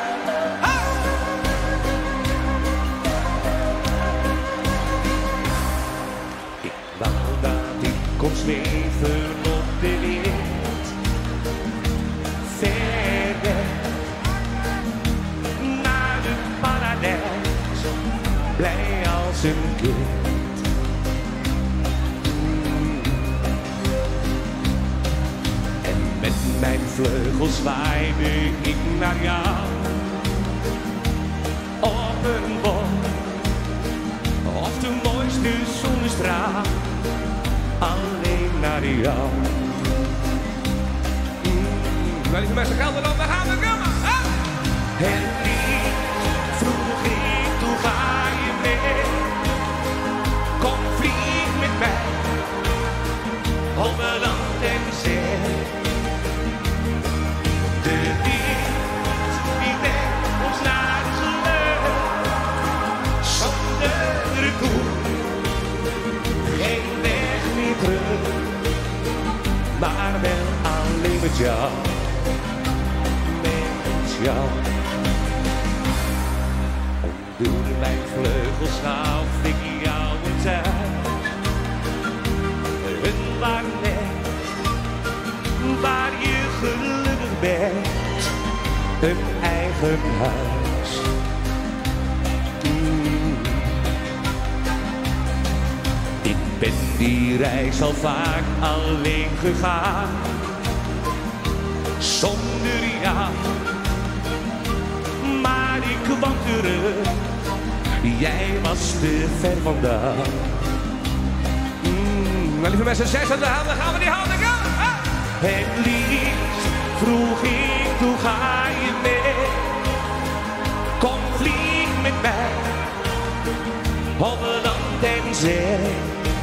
Speaker 1: Kom zweven op de wind, ver weg, naar het paradijs, blij als een kind. vleugels zwaaide ik naar jou. Op een boom, of de mooiste zonnestraal, alleen naar jou.
Speaker 2: Lieve mensen, gelden dan, daar gaan we komen.
Speaker 1: En lief vroeg ik, hoe ga je mee? Kom vlieg met mij, over land en zee. De wind die brengt ons naar het geluk, zonder retour, geen weg meer terug, maar wel alleen met jou. Jou. Onder mijn vleugels gaf ik jou een thuis. Een warm nest, waar je gelukkig bent. Een eigen huis. Ik ben die reis al vaak alleen gegaan. Zonder jou. Maar ik kwam terug, jij was te ver vandaan.
Speaker 2: Lieve mensen, 6 aan de handen, gaan we die handen gaan.
Speaker 1: Het liefst vroeg ik, hoe ga je mee? Kom vlieg met mij, over land en zee.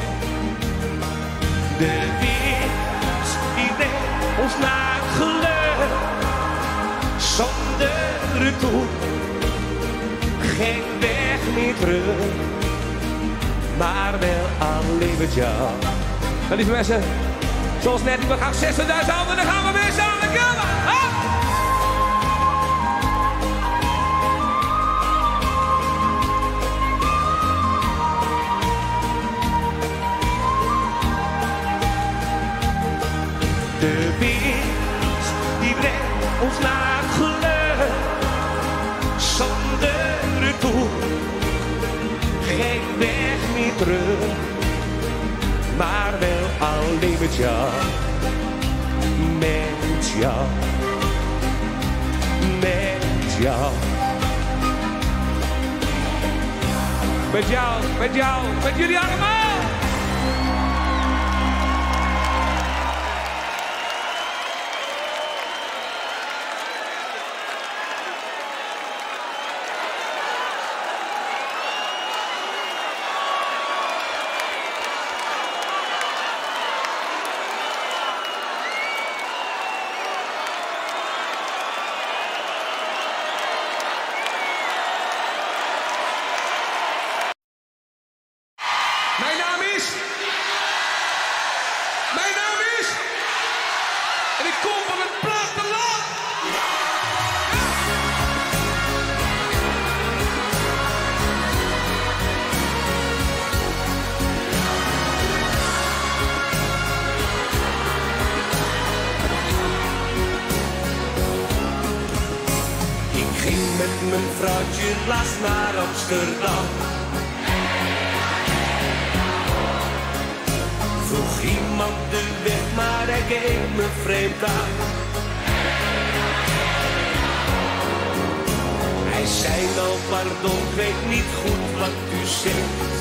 Speaker 1: De wind die brengt ons naar het geluk, zonder retour, geen weg meer terug, maar wel alleen met jou.
Speaker 2: Lieve mensen, zoals net, we gaan 60.000 handen, dan gaan we weer samen komen.
Speaker 1: De wind die brengt ons naar het geluk, zonder retour, geen weg meer terug, maar wel alleen met jou, met jou, met jou.
Speaker 2: Met jou, met jullie allemaal. Mijn naam is, en ik kom van het platteland.
Speaker 1: Ik ging met mijn vrouwtje laatst naar Amsterdam. Vroeg iemand de weg, maar hij keek me vreemd aan. Hij zei nou pardon, ik weet niet goed wat u zegt.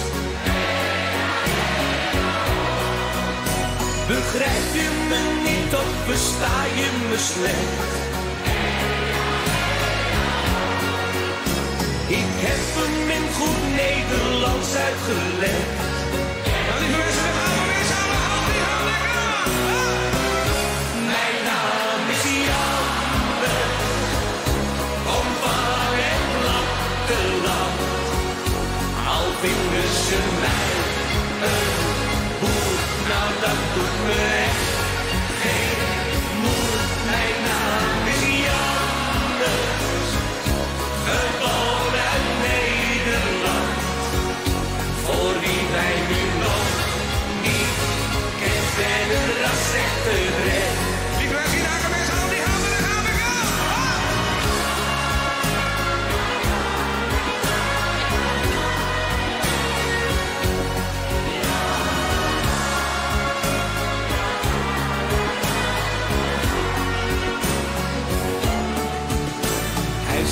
Speaker 1: Begrijp je me niet of versta je me slecht? Ik heb hem in goed Nederlands uitgelegd.
Speaker 2: Lieve mensen, we gaan weer samen.
Speaker 1: Mijn naam is Janne, kom van het platteland. Al vinden ze mij een boer, nou dat doet me echt geen moer. Mijn naam is Janne, geboren uit Nederland. Voor wie mij nu nog niet kent en een ras echte red.
Speaker 2: Lieve mensen, hier gaan mensen al die handen, dan gaan we gaan.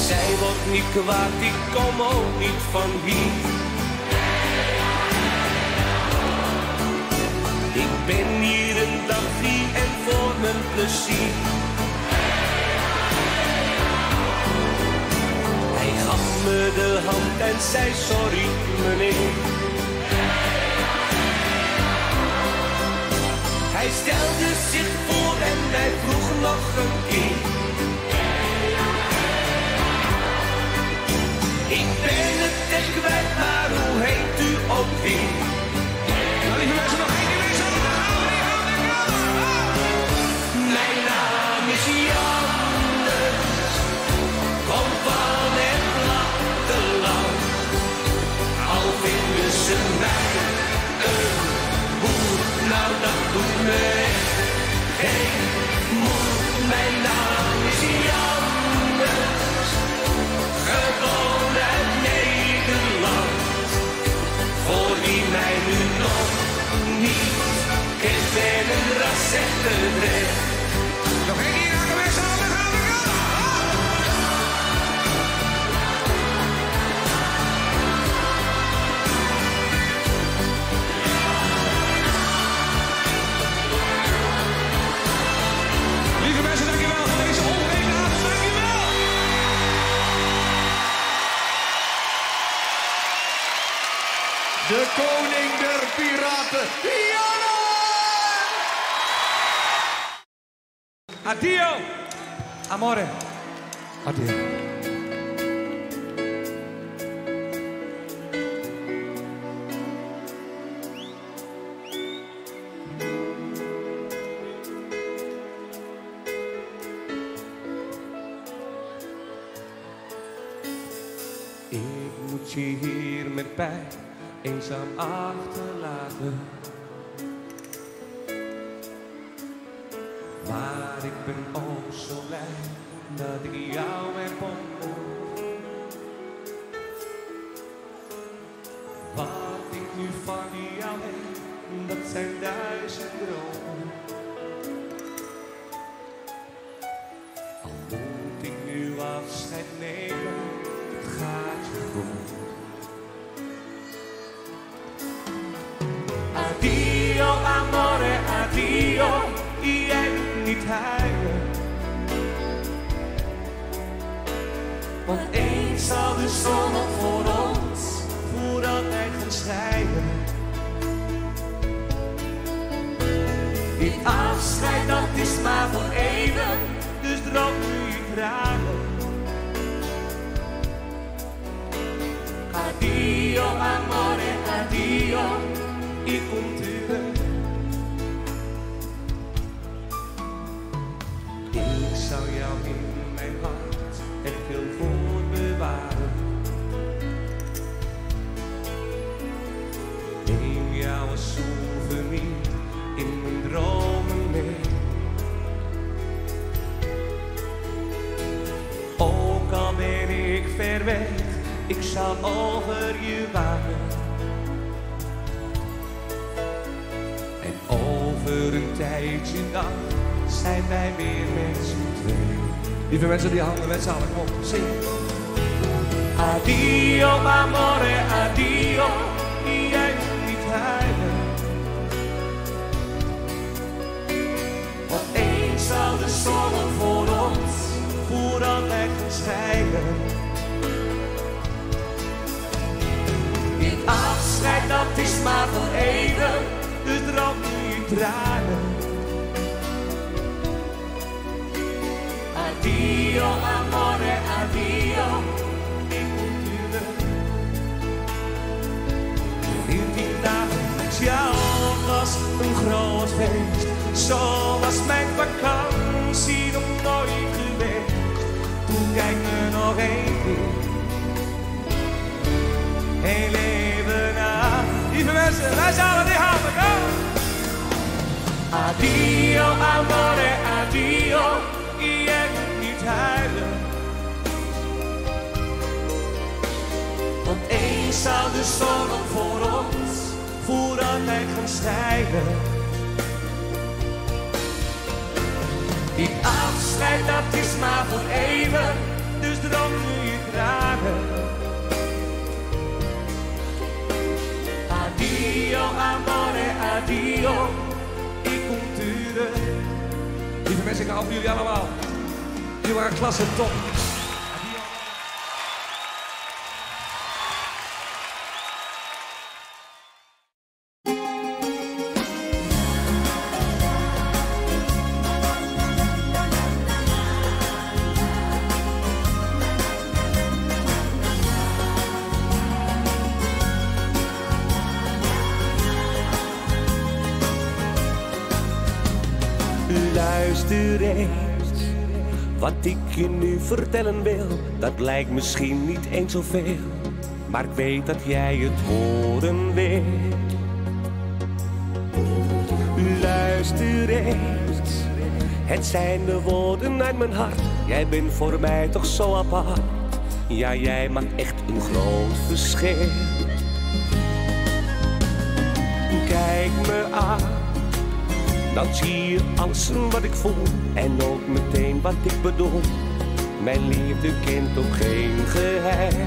Speaker 1: Zij wordt niet kwaad, ik kom ook niet van hier. Ik ben hier een dagje en voor mijn plezier. Hij gaf me de hand en zei sorry meneer. Hij stelde zich voor en hij vroeg nog een keer. Ik ben het echt kwijt, maar hoe heet u ook weer?
Speaker 2: Nou, lieve mensen, nog één keer weer zo.
Speaker 1: Mijn naam is Jannes, kom van het platteland. Al vinden ze mij een boer, nou dat doet me echt geen moer. Mijn naam is Jannes, gewoon uit Nederland. Voor wie mij nu nog niet kent, ben een ras echt.
Speaker 2: Nog één keer, raken mensen aan, we gaan. Lieve mensen, dankjewel voor deze ongeveer avond, dankjewel.
Speaker 3: De koning der piraten, Jannes!
Speaker 2: Addio.
Speaker 3: Amore.
Speaker 2: Addio.
Speaker 1: Ik moet je hier met pijn eenzaam achterlaten. Maar ik ben ook zo blij dat ik jou heb ontmoet. Wat ik nu van jou heb, dat zijn 1000 dromen. Al moet ik nu afscheid nemen, het gaat je goed. Addio amore, addio, jij moet niet huilen. Want eens zal de zon ook voor ons voor altijd gaan schijnen. Dit afscheid dat is maar voor even, dus droog nu je tranen. Addio amore, addio, ik kom terug. Ik zou jou in mijn hart echt heel goed bewaren. Neem jou als souvenir in mijn dromen mee. Ook al ben ik ver weg, ik zal over je waken. En over een tijdje dan zijn wij weer met z'n twee.
Speaker 2: Lieve mensen, die handen met z'n allen, kom op, zing.
Speaker 1: Addio amore, addio, jij moet niet huilen. Want eens zal de zon voor ons voor altijd gaan schijnen. Dit afscheid dat is maar voor even, dus droog nu je tranen. Addio amore, addio, ik moet terug. 14 dagen met jou was een groot feest, zoals mijn vakantie nog nooit geweest. Toen kijk me nog één keer, heel even na.
Speaker 2: Lieve mensen, wij zullen die handen gaan.
Speaker 1: Addio amore, addio, jij moet niet huilen. Want eens zal de zon ook voor ons voor altijd gaan schijnen. Dit afscheid dat is maar voor even, dus droom nu
Speaker 2: Ik hou van jullie allemaal. Jullie waren klasse, top.
Speaker 1: Luister eens, wat ik je nu vertellen wil, dat lijkt misschien niet eens zoveel, maar ik weet dat jij het horen wil. Luister eens, het zijn de woorden uit mijn hart, jij bent voor mij toch zo apart. Ja, jij maakt echt een groot verschil. Kijk me aan, dan zie je alles wat ik voel en ook meteen wat ik bedoel. Mijn liefde kent ook geen geheim.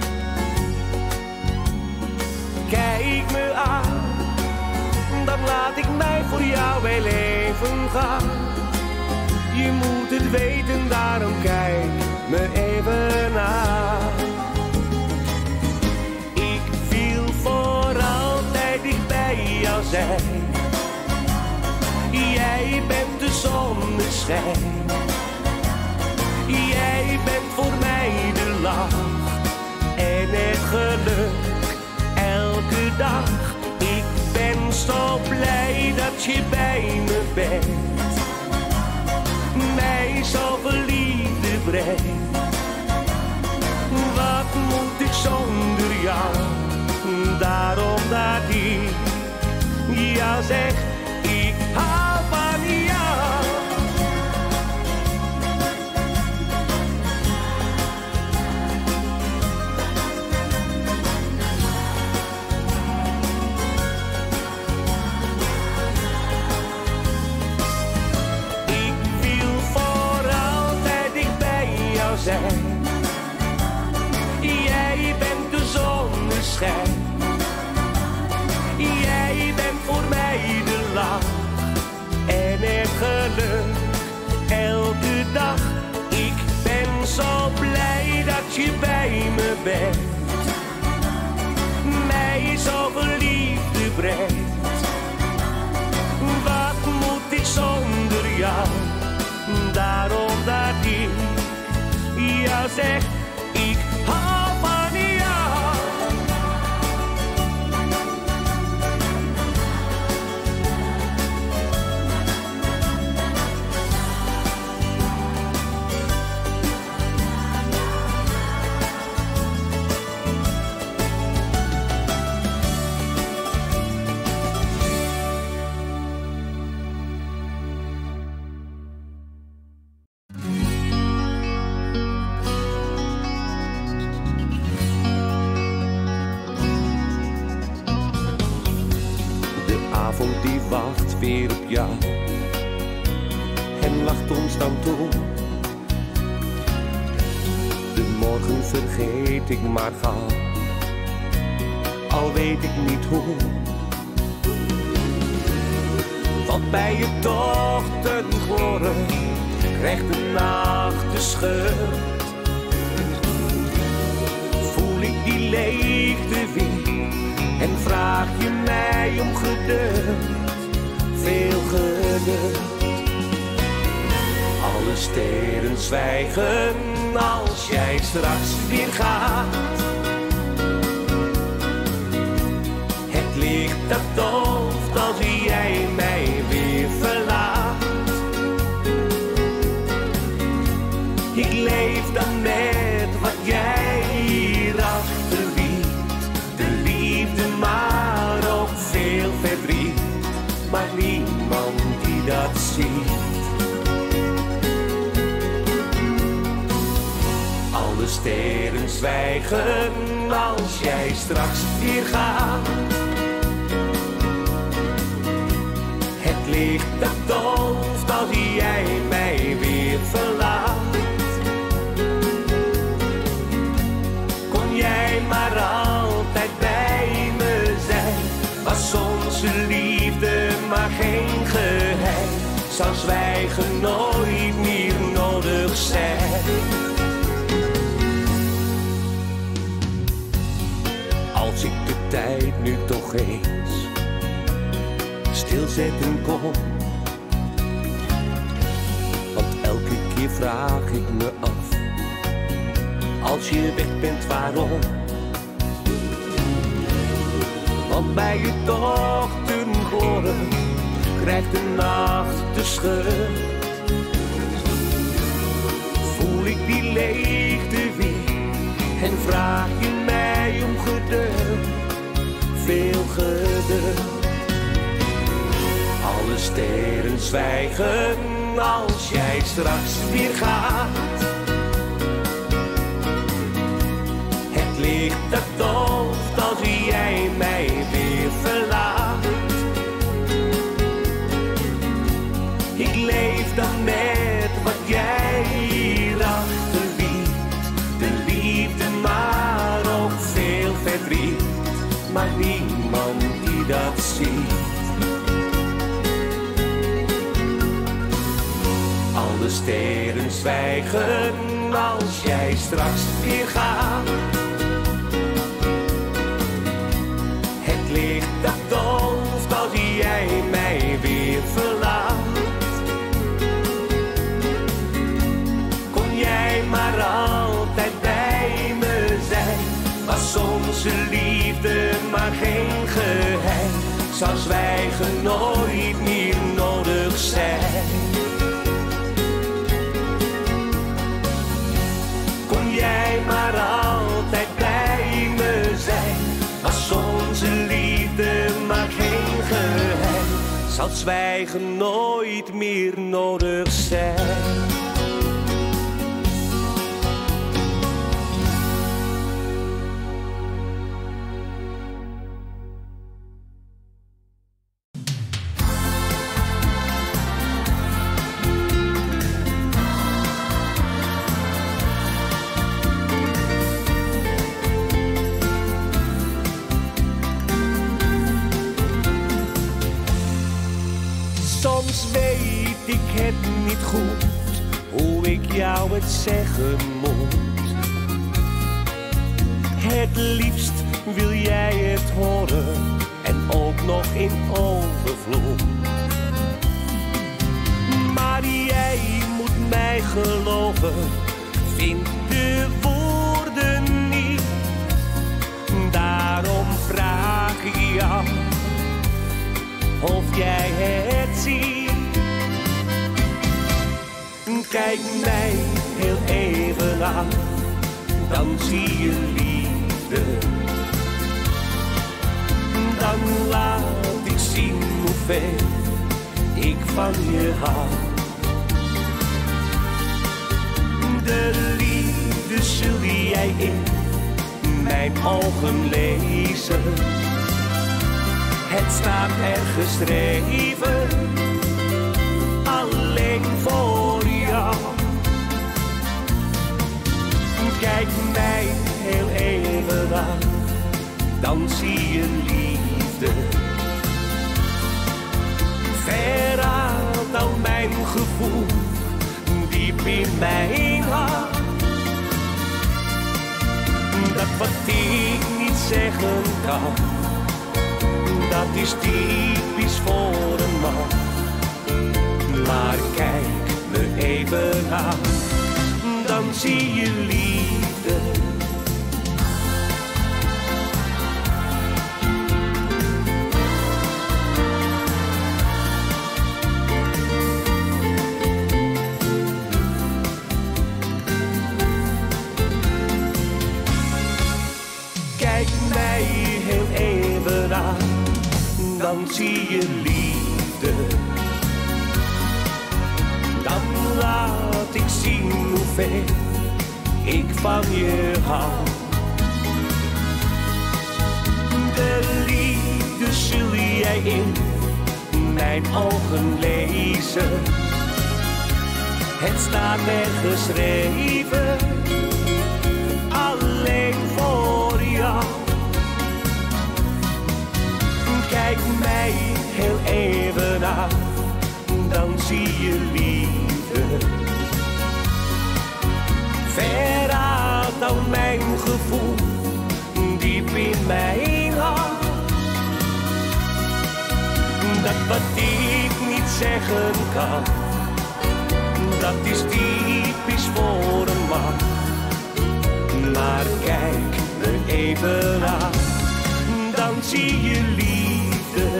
Speaker 1: Kijk me aan, dan laat ik mij voor jou heel even gaan. Je moet het weten, daarom kijk me even aan. Ik wil voor altijd dicht bij jou zijn. Jij bent de zonneschijn. Jij bent voor mij de lach en het geluk elke dag. Ik ben zo blij dat je bij me bent, mij zoveel liefde brengt. Wat moet ik zonder jou? Daarom dat ik jou zeg, ik hou van jou. Ik wil voor altijd dicht bij jou zijn. Jij bent de zonneschijn. Jij bent voor mij de lach en het geluk elke dag. Ik ben zo blij dat je bij me bent, mij zoveel liefde brengt. Wat moet ik zonder jou? Daarom dat ik jou zeg, ik hou van jou. Die wacht weer op jou en lacht ons dan toe. De morgen vergeet ik maar gauw, al weet ik niet hoe. Want bij je toch ten gloren krijgt de nacht de schuld. Voel ik die leegte weer en vraag je mij om geduld, veel geduld. Alle sterren zwijgen als jij straks weer gaat. Het licht dat dooft als jij mij weer verlaat. Ik leef dan met wat jij hier achterliet. De liefde, maar ook veel verdriet, maar niemand die dat ziet. Alle sterren zwijgen als jij straks weer gaat. Het licht dat dooft als jij mij weer verlaat. Kon jij maar altijd bij me zijn, was onze liefde maar geen geheim. zou zwijgen nooit meer nodig zijn. Als ik de tijd nu toch eens stilzetten kon, want elke keer vraag ik me af, als je weg bent waarom? Want bij je dochter horen krijgt de nacht de scheur. Voel ik die leegte weer en vraag je mij om geduld, veel geduld. Alle sterren zwijgen als jij straks weer gaat. Het licht dat dooft als jij mij weer verlaat. Ik leef dan met wat jij hier achterliet. De liefde, maar ook veel verdriet. Maar niemand die dat ziet. Alle sterren zwijgen als jij straks weer gaat. Het licht dat dooft als jij mij weer verlaat. Kon jij maar altijd bij me zijn, was onze liefde maar geen geheim. Zou zwijgen nooit meer nodig zijn. Jij maar altijd bij me zijn, was onze liefde maar geen geheim. Zal zwijgen nooit meer nodig zijn. Soms weet ik het niet goed, hoe ik jou het zeggen moet. Het liefst wil jij het horen, en ook nog in overvloed. Maar jij moet mij geloven, vind de woorden niet. Daarom vraag ik jou of jij het ziet. Kijk mij heel even aan, dan zie je liefde. Dan laat ik zien hoeveel ik van je hou. De liefde zul jij in mijn ogen lezen. Het staat er geschreven, alleen voor jou. Kijk mij heel even aan, dan zie je liefde. Verraad al mijn gevoel, diep in mijn hart. Dat wat ik niet zeggen kan, dat is typisch voor een man. Maar kijk me even aan, dan zie je liefde. Kijk mij heel even aan, dan zie je liefde. Dan laat ik zien hoeveel ik van je hou. De liefde zul jij in mijn ogen lezen. Het staat er geschreven, alleen voor jou. Kijk mij heel even aan, dan zie mijn hart. Dat wat ik niet zeggen kan, dat is typisch voor een man. Maar kijk me even aan, dan zie je liefde.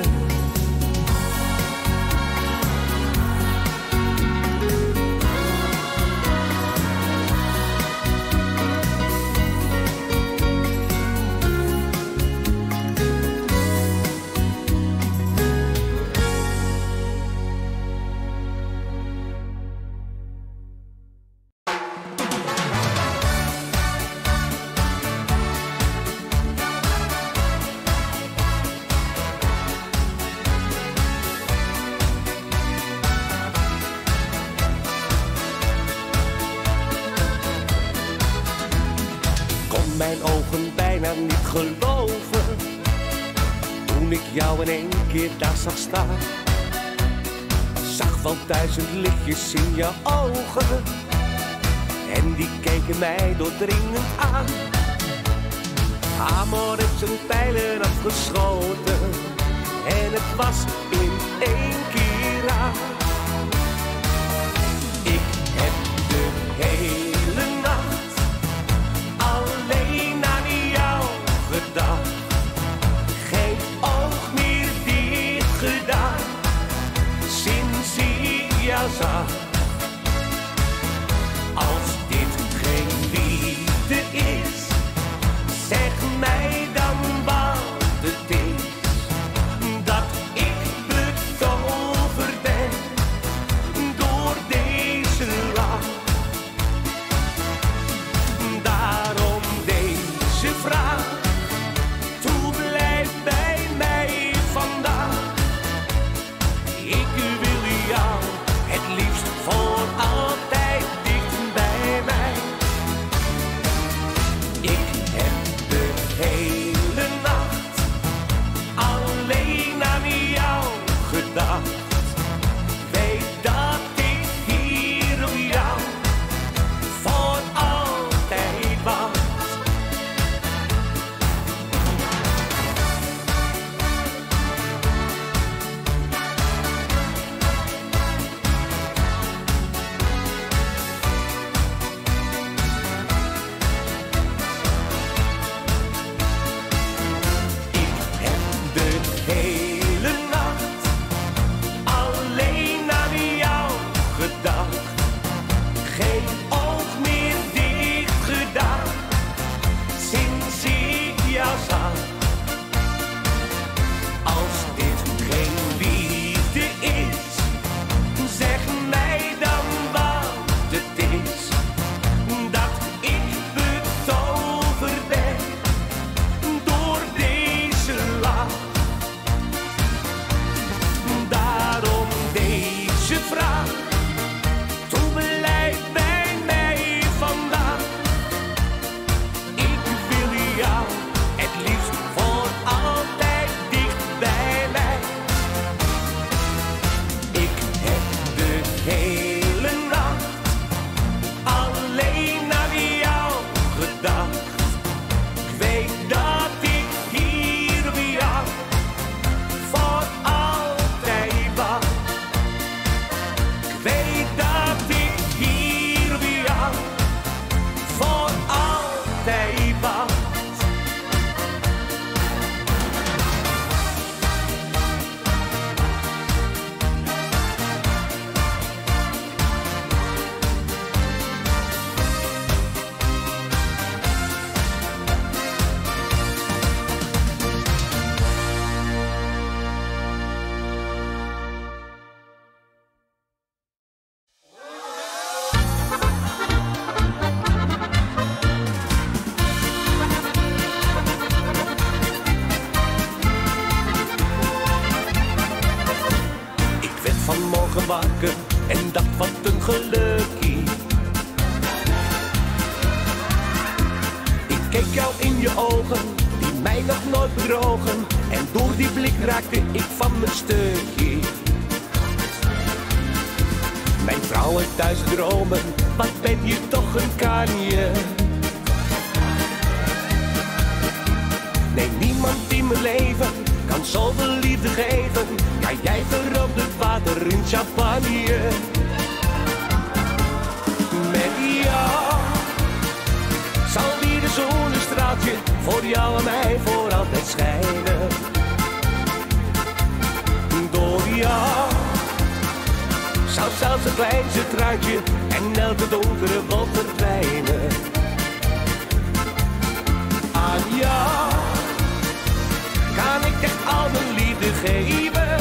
Speaker 1: Mijn ogen bijna niet geloven toen ik jou in één keer daar zag staan. Zag wel 1000 lichtjes in je ogen en die keken mij doordringend aan. Amor heeft zijn pijlen afgeschoten en het was in één keer raar. Ik heb de hele nacht alleen aan jou gedacht, geen oog meer dicht gedaan, sinds ik jou zag. Als dit geen liefde is, zeg mij dan wat het is, dat ik betoverd ben door deze lach. Daarom deze vraag, toe blijf bij mij vandaag. Ik wil jou het liefst voor altijd dicht bij mij. Ik heb de hele nacht alleen aan jou gedacht. Weet dat ik hier op jou voor altijd wacht. De hele nacht alleen aan jou gedacht, geen oog meer dicht gedaan, sinds ik jou zag. Als dit geen liefde is, zeg mij dan wat het is, dat ik betoverd ben door deze lach. Daarom deze vraag, toe blijf bij mij vandaag. Ik wil jou het liefst voor altijd dicht bij mij. Ik heb de hele nacht alleen aan jou gedacht. Ik weet dat ik hier op jou voor altijd wacht. Ik weet dat ik hier op jou voor altijd wacht. Vanmorgen wakker en dacht wat een gelukkie. Ik keek jou in je ogen, die mij nog nooit bedrogen, en door die blik raakte ik van mijn stukje. Mijn vrouw heeft 1000 dromen, wat ben je toch een kanje. Nee, in mijn leven kan zoveel liefde geven. Ja, jij verandert water in champagne. Met jou zal weer de zonnestraaltje voor jou en mij voor altijd schijnen. Door jou zou zelfs het kleinste truitje en elke donkere wolk verdwijnen. Aan jou kan ik echt al mijn liefde geven.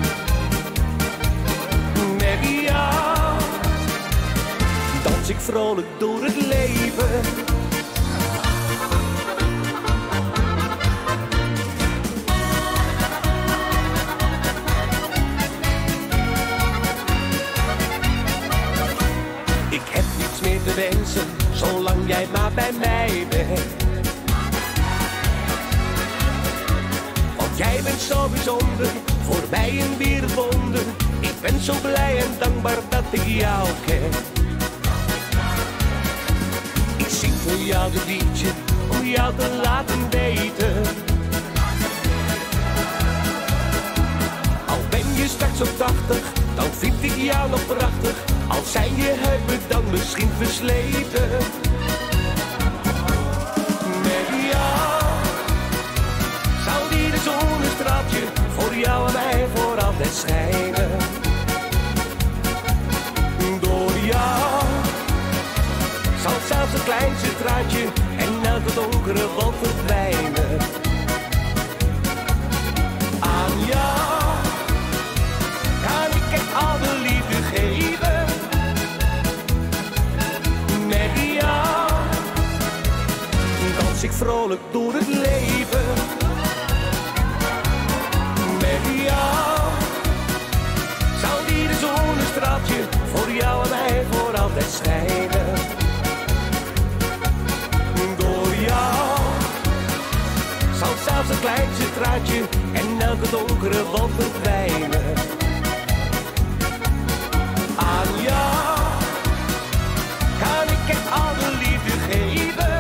Speaker 1: Met jou dans ik vrolijk door het leven. Ik heb niets meer te wensen, zolang jij maar bij mij bent. Want jij bent zo bijzonder, voor mij een wereldwonder. Ik ben zo blij en dankbaar dat ik jou ken. Ik zing voor jou dit liedje, om jou te laten weten. Al ben je straks op 80, dan vind ik jou nog prachtig. Al zijn je heupen dan misschien versleten. Met jou zal weer de zonnestraaltje voor jou en mij voor altijd schijnen. Door jou zal zelfs het kleinste truitje en elke donkere wolk verdwijnen. Aan jou kan ik echt al de liefde geven. Met jou dans ik vrolijk door het leven. Met jou zal weer de zonnestraaltje voor jou en mij voor altijd schijnen. Door jou zal zelfs het kleinste truitje en elke donkere wolk verdwijnen. Aan jou kan ik echt al de liefde geven.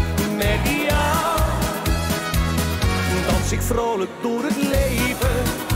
Speaker 1: Met jou dans ik vrolijk door het leven.